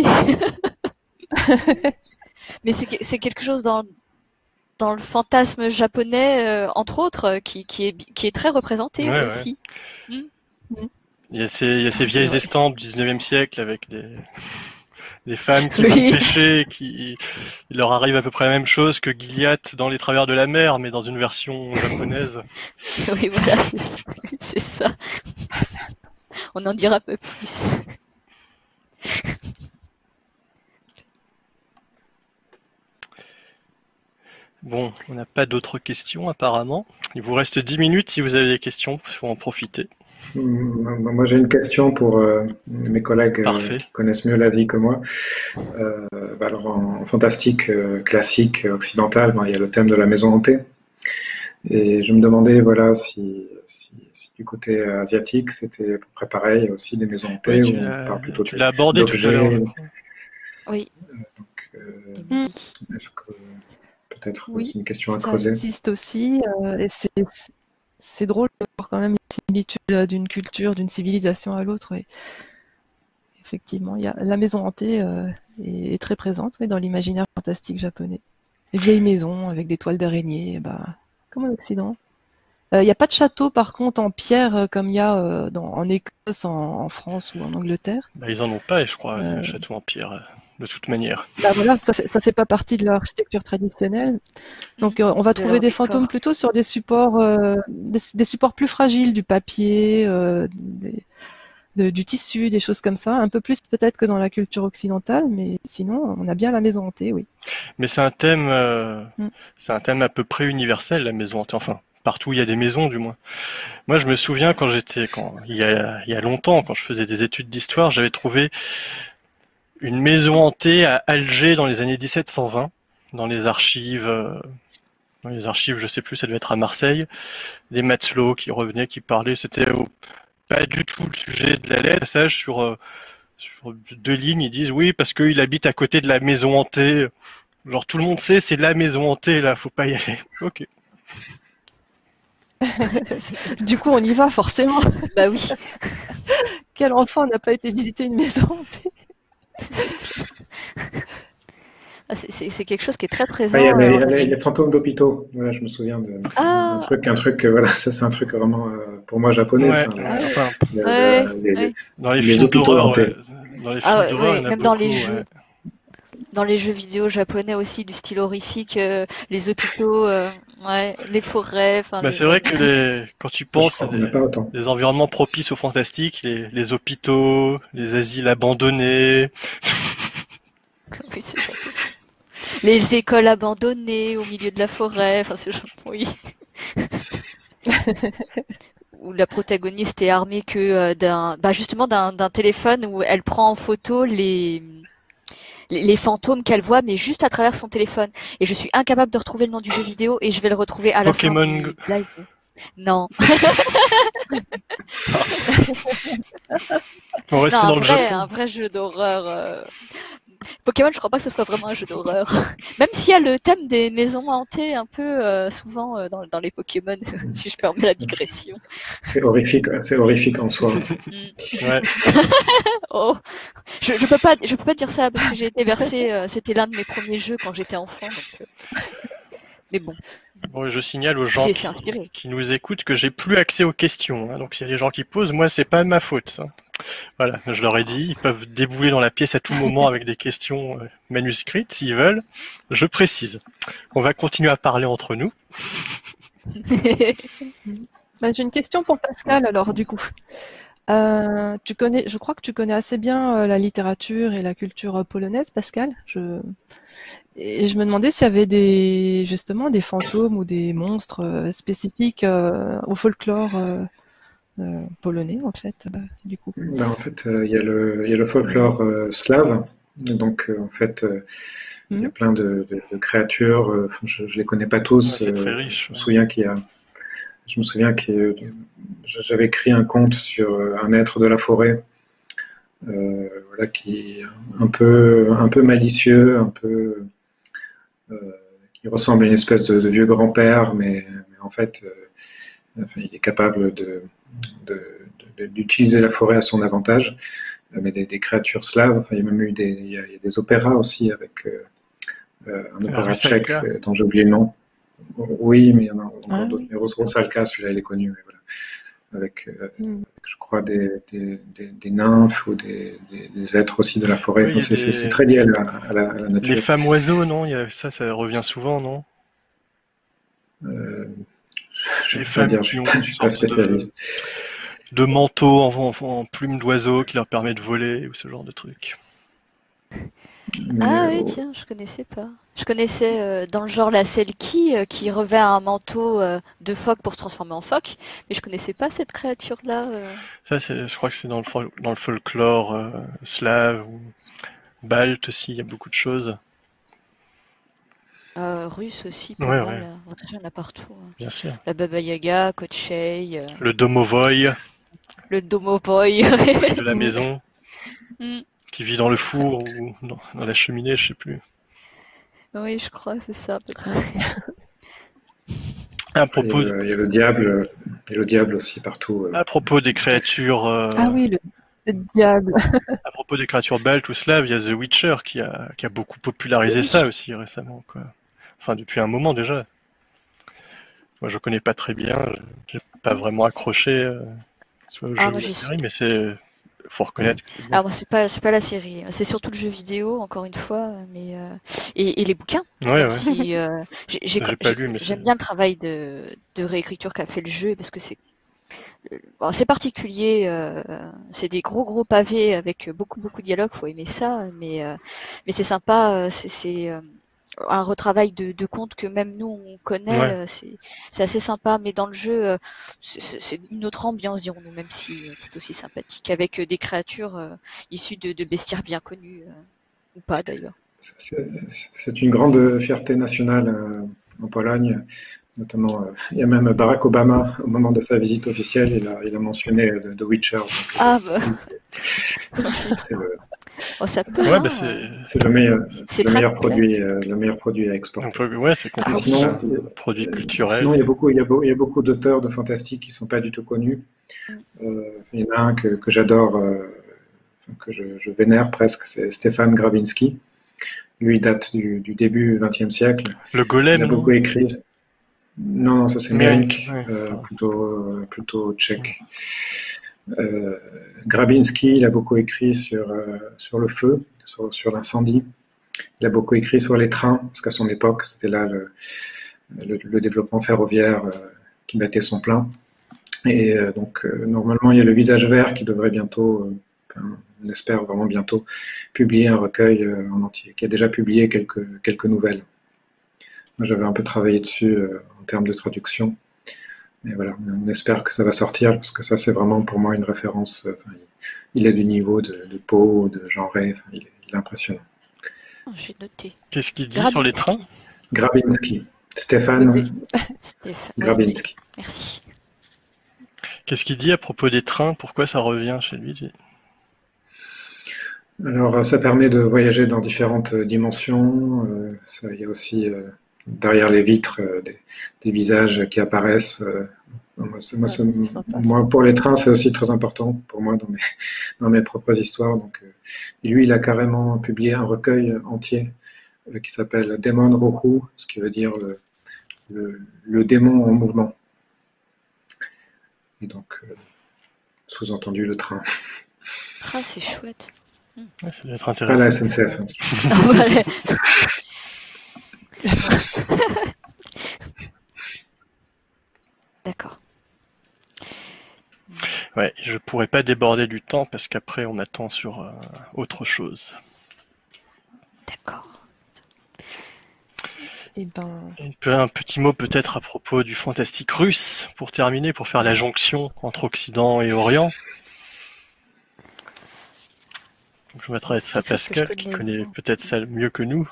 C: Mais c'est que- c'est quelque chose dans dans le fantasme japonais, euh, entre autres, euh, qui qui est qui est très représenté
A: Ouais, ouais.
C: aussi. Hmm.
A: Il y a ces, il y a ces
B: C'est
A: vieilles
B: vrai.
A: estampes du dix-neuvième siècle avec des, des femmes qui vont
C: Oui.
A: pêcher, qui il leur arrive à peu près la même chose que Gilliatt dans Les Travers de la mer, mais dans une version japonaise.
C: Oui, voilà, c'est c'est ça. On en dira peu plus.
A: Bon, on n'a pas d'autres questions apparemment. Il vous reste dix minutes si vous avez des questions, il faut en profiter.
D: Hum, Moi, j'ai une question pour euh, mes collègues euh,
A: Parfait.
D: qui connaissent mieux l'Asie que moi. Euh, bah alors, en, en fantastique euh, classique euh, occidental, ben, il y a le thème de la maison hantée. Et je me demandais, voilà, si, si, si du côté euh, asiatique, c'était à peu près pareil, il y a aussi des maisons hantées,
A: Oui, tu
D: où on
A: l'as,
D: parle plutôt
A: tu
D: de-
A: l'as abordé tout à l'heure, je
D: d'objets.
A: crois.
C: Oui.
D: Donc, euh,
B: Hmm.
D: est-ce que peut-être
B: Oui,
D: c'est une question à
B: ça
D: creuser?
B: existe aussi. euh, et c'est c'est drôle de voir quand même une similitude euh, d'une culture, d'une civilisation à l'autre. Et effectivement, il y a, la maison hantée euh, est, est très présente, oui, dans l'imaginaire fantastique japonais. Les vieilles maisons avec des toiles d'araignée, bah, comme en Occident. Euh, Il n'y a pas de château, par contre, en pierre, euh, comme il y a euh, dans, en Écosse, en, en France ou en Angleterre.
A: Bah, ils en ont pas, je crois,
B: Euh,
A: les châteaux en pierre, euh, de toute manière.
B: Bah voilà, ça fait, ça fait pas partie de l'architecture traditionnelle. Donc euh, on va
C: De
B: trouver
C: leur
B: des
C: décor.
B: fantômes plutôt sur des supports, euh, des, des supports plus fragiles, du papier, euh, des- de- du tissu, des choses comme ça. Un peu plus peut-être que dans la culture occidentale, mais sinon on a bien la maison hantée, oui.
A: Mais c'est un thème, euh,
B: Mm.
A: c'est un thème à peu près universel, la maison hantée. Enfin, partout où il y a des maisons, du moins. Moi, je me souviens quand j'étais, quand il y a, il y a longtemps, quand je faisais des études d'histoire, j'avais trouvé une maison hantée à Alger dans les années dix-sept cent vingt, dans les archives, euh, dans les archives, je sais plus, ça devait être à Marseille, des matelots qui revenaient, qui parlaient, c'était au- pas du tout le sujet de la lettre, passage sur, euh, sur deux lignes, ils disent oui, parce qu'il habite à côté de la maison hantée. Genre tout le monde sait, c'est la maison hantée, là, faut pas y aller. Ok.
B: Du coup on y va forcément.
C: Bah oui.
B: Quel enfant n'a pas été visiter une maison hantée?
C: Ah, c'est- C'est c'est quelque chose qui est très
D: Ah,
C: présent
D: il y a les,
C: euh,
D: il y
C: en
D: a les- les
C: Amérique.
D: fantômes d'hôpitaux. Voilà, je me souviens de- d'un
C: Ah,
D: truc, un truc, euh, voilà, ça c'est un truc vraiment euh, pour moi japonais.
A: Ouais,
D: Enfin,
A: ouais,
D: le-
A: enfin,
D: le-
C: ouais,
D: le- les,
C: ouais.
A: dans les,
D: les
A: films
D: hôpitaux
A: d'horreur,
D: hantés.
A: ouais. Dans les
C: Ah,
A: films
C: ouais,
A: d'horreur,
C: ouais,
A: il y en a
C: même dans
A: beaucoup,
C: les
A: ouais.
C: jeux. Dans les jeux vidéo japonais aussi, du style horrifique, euh, les hôpitaux, euh, ouais, les forêts, enfin
A: Bah,
C: les.
A: c'est vrai que les, quand tu
D: Ça, je
A: penses à
D: crois qu'on n'a
A: des,
D: pas autant.
A: des environnements propices au fantastique, les, les hôpitaux, les asiles abandonnés,
C: Oui, ce genre de- Les écoles abandonnées au milieu de la forêt, enfin ce genre. Oui. Où la protagoniste est armée que euh, d'un, bah justement d'un d'un téléphone où elle prend en photo les les, les fantômes qu'elle voit, mais juste à travers son téléphone. Et je suis incapable de retrouver le nom du jeu vidéo et je vais le retrouver à la fin
A: Pokémon
C: du
A: Go.
C: live. Non,
A: On
C: non,
A: reste
C: un
A: dans le
C: vrai,
A: Japon.
C: un vrai jeu d'horreur. euh. Pokémon, je crois pas que ce soit vraiment un jeu d'horreur. Même s'il y a le thème des maisons hantées un peu euh, souvent euh, dans, dans les Pokémon, si je permets la digression.
D: C'est horrifique, c'est horrifique en soi.
C: Mm.
A: Ouais.
C: Oh, je, je peux pas, je peux pas dire ça parce que j'ai été bercée. euh, C'était l'un de mes premiers jeux quand j'étais enfant. Donc, euh, mais bon,
A: Bon, je signale aux gens
C: c'est
A: qui,
C: c'est inspiré.
A: qui nous écoutent que j'ai plus accès aux questions. Hein. Donc s'il y a des gens qui posent, moi c'est pas ma faute. Hein. Voilà, je leur ai dit, ils peuvent débouler dans la pièce à tout moment avec des questions euh, manuscrites s'ils veulent. Je précise. On va continuer à parler entre nous.
B: Bah, j'ai une question pour Pascal alors du coup. Euh, tu connais, je crois que tu connais assez bien euh, la littérature et la culture euh, polonaise, Pascal. Je... Et je me demandais s'il y avait des, justement des fantômes ou des monstres euh, spécifiques euh, au folklore euh, euh, polonais, en fait, euh, du coup.
D: Ben, en fait, euh, il y a le, il y a le folklore euh, slave. Donc, euh, en fait, euh, il y a
B: Mhm.
D: plein de, de- de créatures. euh, enfin, je ne les connais pas
A: Ouais,
D: tous.
A: c'est très
D: euh,
A: riche.
D: je me
A: Ouais.
D: souviens qu'il y a, je me souviens que j'avais écrit un conte sur euh, un être de la forêt, euh, voilà, qui est un peu, un peu malicieux, un peu, euh, qui ressemble à une espèce de, de vieux grand-père, mais, mais en fait, euh, enfin, il est capable de, de- de- d'utiliser la forêt à son avantage. Euh, Mais des, des créatures slaves. Enfin, il y a même eu des, il y a, il y a des opéras aussi avec euh, euh, un
A: La
D: opéra tchèque
A: Rusalka.
D: euh, dont j'ai oublié le nom. Oui, mais il y en a
B: Ah
D: encore d'autres.
B: oui,
D: Mais Rose
B: d'accord.
D: Rusalka, celui-là, il est connu. Mais voilà. Avec, euh,
B: Mhm.
D: je crois, des, des, des, des nymphes ou des, des, des êtres aussi de la forêt.
A: Oui, il
D: Enfin,
A: y a
D: c'est, c'est, c'est
A: des...
D: très lié à la, à la, à la
A: Les
D: nature.
A: femmes oiseaux, non? Il y a... Ça, ça revient souvent, non?
D: Euh, je
A: Les
D: ne peux pas
A: femmes
D: dire, je
A: qui
D: suis
A: ont
D: pas,
A: une
D: je suis pas
A: sorte de,
D: spécialiste.
A: de manteau en, en, en plume d'oiseau qui leur permet de voler ou ce genre de truc.
D: Mais
C: Ah
D: euh,
C: oui, tiens, je connaissais pas. Je connaissais euh, dans le genre la Selkie euh, qui revêt un manteau euh, de phoque pour se transformer en phoque, mais je connaissais pas cette créature-là. euh.
A: Ça, c'est, je crois que c'est dans le, fol- dans le folklore euh, slave ou balte aussi, il y a beaucoup de choses.
C: Euh, russe aussi, pas
A: Ouais,
C: mal.
A: ouais,
C: hein. En tout cas, il y en a partout. hein.
A: bien sûr.
C: La Baba Yaga, Kochei, euh,
A: Le domovoy,
C: le Domovoy.
A: prix de la
B: Mhm.
A: maison,
C: Hmm,
A: qui vit dans le four ou dans, dans la cheminée, je sais plus.
C: Oui, je crois, c'est ça à peu près.
B: Ah oui.
A: À
D: après, il y a
A: propos,
D: le, il y a le diable, il y a le diable aussi partout. euh.
A: à propos des créatures,
B: Ah
A: euh,
B: oui, le, le diable.
A: à propos des créatures baltes ou slaves, il y a The Witcher qui a, qui a beaucoup popularisé
C: Oui.
A: ça aussi récemment, quoi. Enfin, depuis un moment déjà. Moi, je connais pas très bien, j'ai pas vraiment accroché, euh, soit au
C: Ah,
A: jeu
C: moi
A: ou à la
C: j'ai.
A: série, mais c'est, faut reconnaître que c'est bien.
C: Alors moi c'est pas c'est pas la série, c'est surtout le jeu vidéo encore une fois, mais euh, et, et les bouquins.
A: Ouais,
C: Même
A: ouais.
C: si euh, j'ai, j'ai-
A: J'ai pas
C: j'ai-
A: lu, mais c'est.
C: j'aime bien le travail de, de réécriture qu'a fait le jeu parce que c'est bon, c'est particulier, euh, c'est des gros gros pavés avec beaucoup beaucoup de dialogues, faut aimer ça, mais euh, mais c'est sympa, euh, c'est, c'est euh, un retravail de, de contes que même nous on connaît,
A: Ouais.
C: euh, c'est, c'est assez sympa, mais dans le jeu euh, c'est, c'est- c'est une autre ambiance dirons-nous, même si euh, tout aussi sympathique, avec euh, des créatures euh, issues de, de bestiaires bien connus, euh, ou pas d'ailleurs.
D: C'est, c'est une grande fierté nationale euh, en Pologne. Notamment, euh, il y a même Barack Obama, au moment de sa visite officielle, il a, il a mentionné euh, The, The Witcher. Donc, euh,
C: Ah bah,
D: oui, c'est, c'est le,
C: oh, ça peut,
A: Ouais, bah
C: hein, euh,
A: c'est.
D: c'est le meilleur,
C: c'est
D: le
C: très
D: meilleur
C: complet.
D: produit, euh, le meilleur produit à
A: On
D: exporter.
A: peut... Ouais, c'est
C: Ah
D: Et
C: oui.
D: sinon,
A: considéré comme un produit
D: euh,
A: culturel.
D: sinon il y a beaucoup, il y a, beau- il y a beaucoup d'auteurs de fantastique qui sont pas du tout connus. Euh, il y en a un que, que j'adore, euh, que je, je vénère presque, c'est Stéphane Gravinsky. Lui, il date du, du début vingtième siècle.
A: Le
D: Il
A: golem,
D: a beaucoup
A: non?
D: écrit. Non, non, ça c'est
A: Mérink,
D: Mérink,
A: ouais.
D: euh,
A: Pardon.
D: plutôt, euh, plutôt tchèque. Euh, Grabinski, il a beaucoup écrit sur, euh, sur le feu, sur, sur l'incendie. Il a beaucoup écrit sur les trains, parce qu'à son époque, c'était là le, le, le développement ferroviaire euh, qui battait son plein. Et euh, donc, euh, normalement, il y a le Visage Vert qui devrait bientôt, euh, enfin, on espère vraiment bientôt, publier un recueil euh, en entier, qui a déjà publié quelques, quelques nouvelles. Moi, j'avais un peu travaillé dessus euh, en termes de traduction. Et voilà, on espère que ça va sortir, parce que ça, c'est vraiment pour moi une référence. Enfin, il, il est du niveau de, de Poe, de Jean Ray, enfin, il, est, il est impressionnant.
C: Oh, j'ai noté.
A: Qu'est-ce qu'il dit sur les trains?
C: Grabinski.
D: Grabinski,
B: Noté.
D: Stéphane
C: Stéphane. Oui,
D: Grabinski.
C: merci.
A: Qu'est-ce qu'il dit à propos des trains? Pourquoi ça revient chez lui?
D: Alors, ça permet de voyager dans différentes dimensions. Euh, ça, il y a aussi euh, derrière les vitres euh, des, des visages qui apparaissent. Euh, moi, c'est- moi,
B: Ah,
D: c'est-
B: c'est sympa, ça.
D: moi, pour les trains, c'est aussi très important pour moi dans mes, dans mes propres histoires. Donc, euh, et lui, il a carrément publié un recueil entier euh, qui s'appelle Démon Rohu, ce qui veut dire le, le, le démon en mouvement. Et donc, euh, sous-entendu, le train.
C: Ah, c'est chouette.
A: Ouais, ça doit être
D: Pas la
A: intéressant.
D: S N C F. hein.
C: Ah, ouais. D'accord.
A: Ouais, je pourrais pas déborder du temps parce qu'après on m'attend sur euh, autre chose.
C: D'accord.
B: Et ben,
A: Un, peu, un petit mot peut-être à propos du fantastique russe, pour terminer, pour faire la jonction entre Occident et Orient. Donc, je m'adresse à Pascal, qui connaît peut-être ça mieux que nous.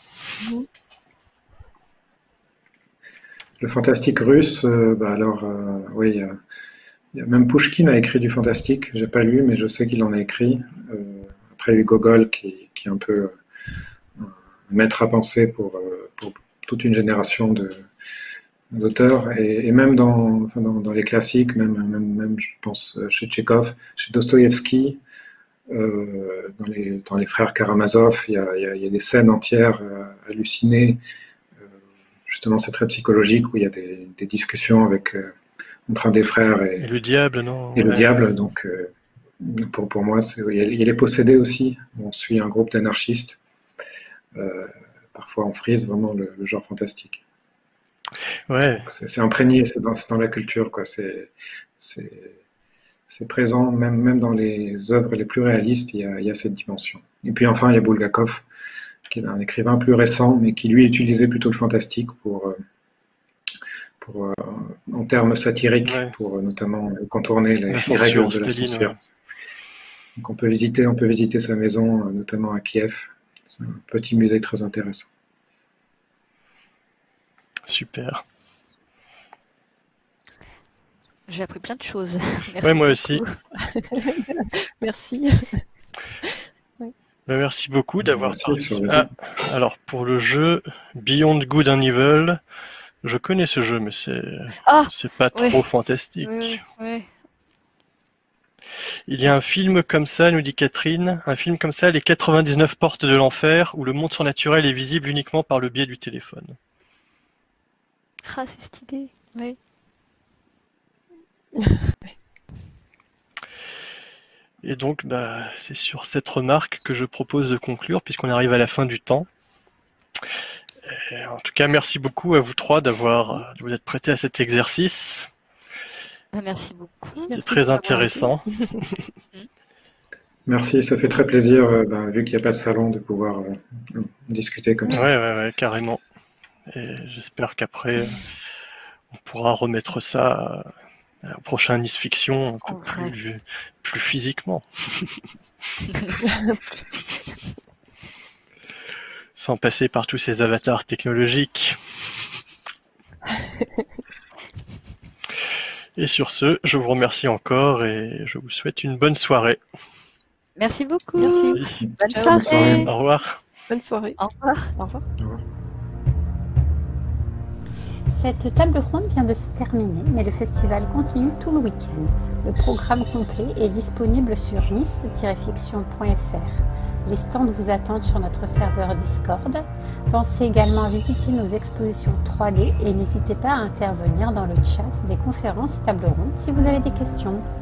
D: Le fantastique russe, euh, bah alors, euh, oui, euh, il y a même Pouchkine a écrit du fantastique. J'ai pas lu, mais je sais qu'il en a écrit. Euh, après, il y a eu Gogol, qui, qui est un peu euh, un maître à penser pour, euh, pour toute une génération de, d'auteurs. Et, et même dans, enfin, dans, dans les classiques, même, même, même, je pense, chez Tchekhov, chez Dostoïevski, euh, dans, les, dans les frères Karamazov, il y a, il y a, il y a des scènes entières euh, hallucinées. Euh, justement, c'est très psychologique, où il y a des, des discussions avec... Euh, entre un des frères et,
A: et le diable, non
D: et ouais. le diable. Donc, euh, pour, pour moi, c'est, il est possédé aussi. On suit un groupe d'anarchistes. Euh, parfois, on frise vraiment le, le genre fantastique.
A: Ouais.
D: C'est, c'est imprégné, c'est dans, c'est dans la culture, quoi. C'est, c'est, c'est présent, même, même dans les œuvres les plus réalistes, il y a, il y a cette dimension. Et puis enfin, il y a Bulgakov, qui est un écrivain plus récent, mais qui lui utilisait plutôt le fantastique pour... Euh, Pour, euh, en termes satiriques, ouais. pour euh, notamment contourner les, les règles de la censure. Ouais. Donc on peut visiter, on peut visiter sa maison, euh, notamment à Kiev. C'est un petit musée très intéressant.
A: Super.
C: J'ai appris plein de choses.
A: Merci ouais, moi aussi.
B: Merci.
A: Ouais. Ben, merci beaucoup d'avoir participé. Ah, alors pour le jeu Beyond Good and Evil. Je connais ce jeu, mais c'est
C: ah,
A: c'est pas
C: ouais.
A: trop fantastique.
C: Ouais, ouais.
A: Il y a un film comme ça, nous dit Catherine, un film comme ça, Les quatre-vingt-dix-neuf portes de l'enfer, où le monde surnaturel est visible uniquement par le biais du téléphone.
C: Ah, c'est stylé, oui.
A: Et donc, bah, c'est sur cette remarque que je propose de conclure, puisqu'on arrive à la fin du temps. Et en tout cas, merci beaucoup à vous trois d'avoir de vous être prêtés à cet exercice.
C: Merci beaucoup.
A: C'était
C: merci
A: très intéressant.
D: Merci, ça fait très plaisir, euh, ben, vu qu'il n'y a pas de salon, de pouvoir euh, discuter comme ça.
A: Ouais, ouais, ouais, carrément. Et j'espère qu'après, on pourra remettre ça au prochain Nice Fiction un peu oh, plus, ouais. plus physiquement. Sans passer par tous ces avatars technologiques. Et sur ce, je vous remercie encore et je vous souhaite une bonne soirée.
C: Merci beaucoup.
A: Merci.
C: Bonne soirée. Bonne soirée.
A: Au revoir.
B: Bonne soirée.
C: Au revoir.
B: Au revoir. Au revoir.
E: Cette table ronde vient de se terminer, mais le festival continue tout le week-end. Le programme complet est disponible sur nice tiret fiction point f r. Les stands vous attendent sur notre serveur Discord. Pensez également à visiter nos expositions trois D et n'hésitez pas à intervenir dans le chat des conférences et tables rondes si vous avez des questions.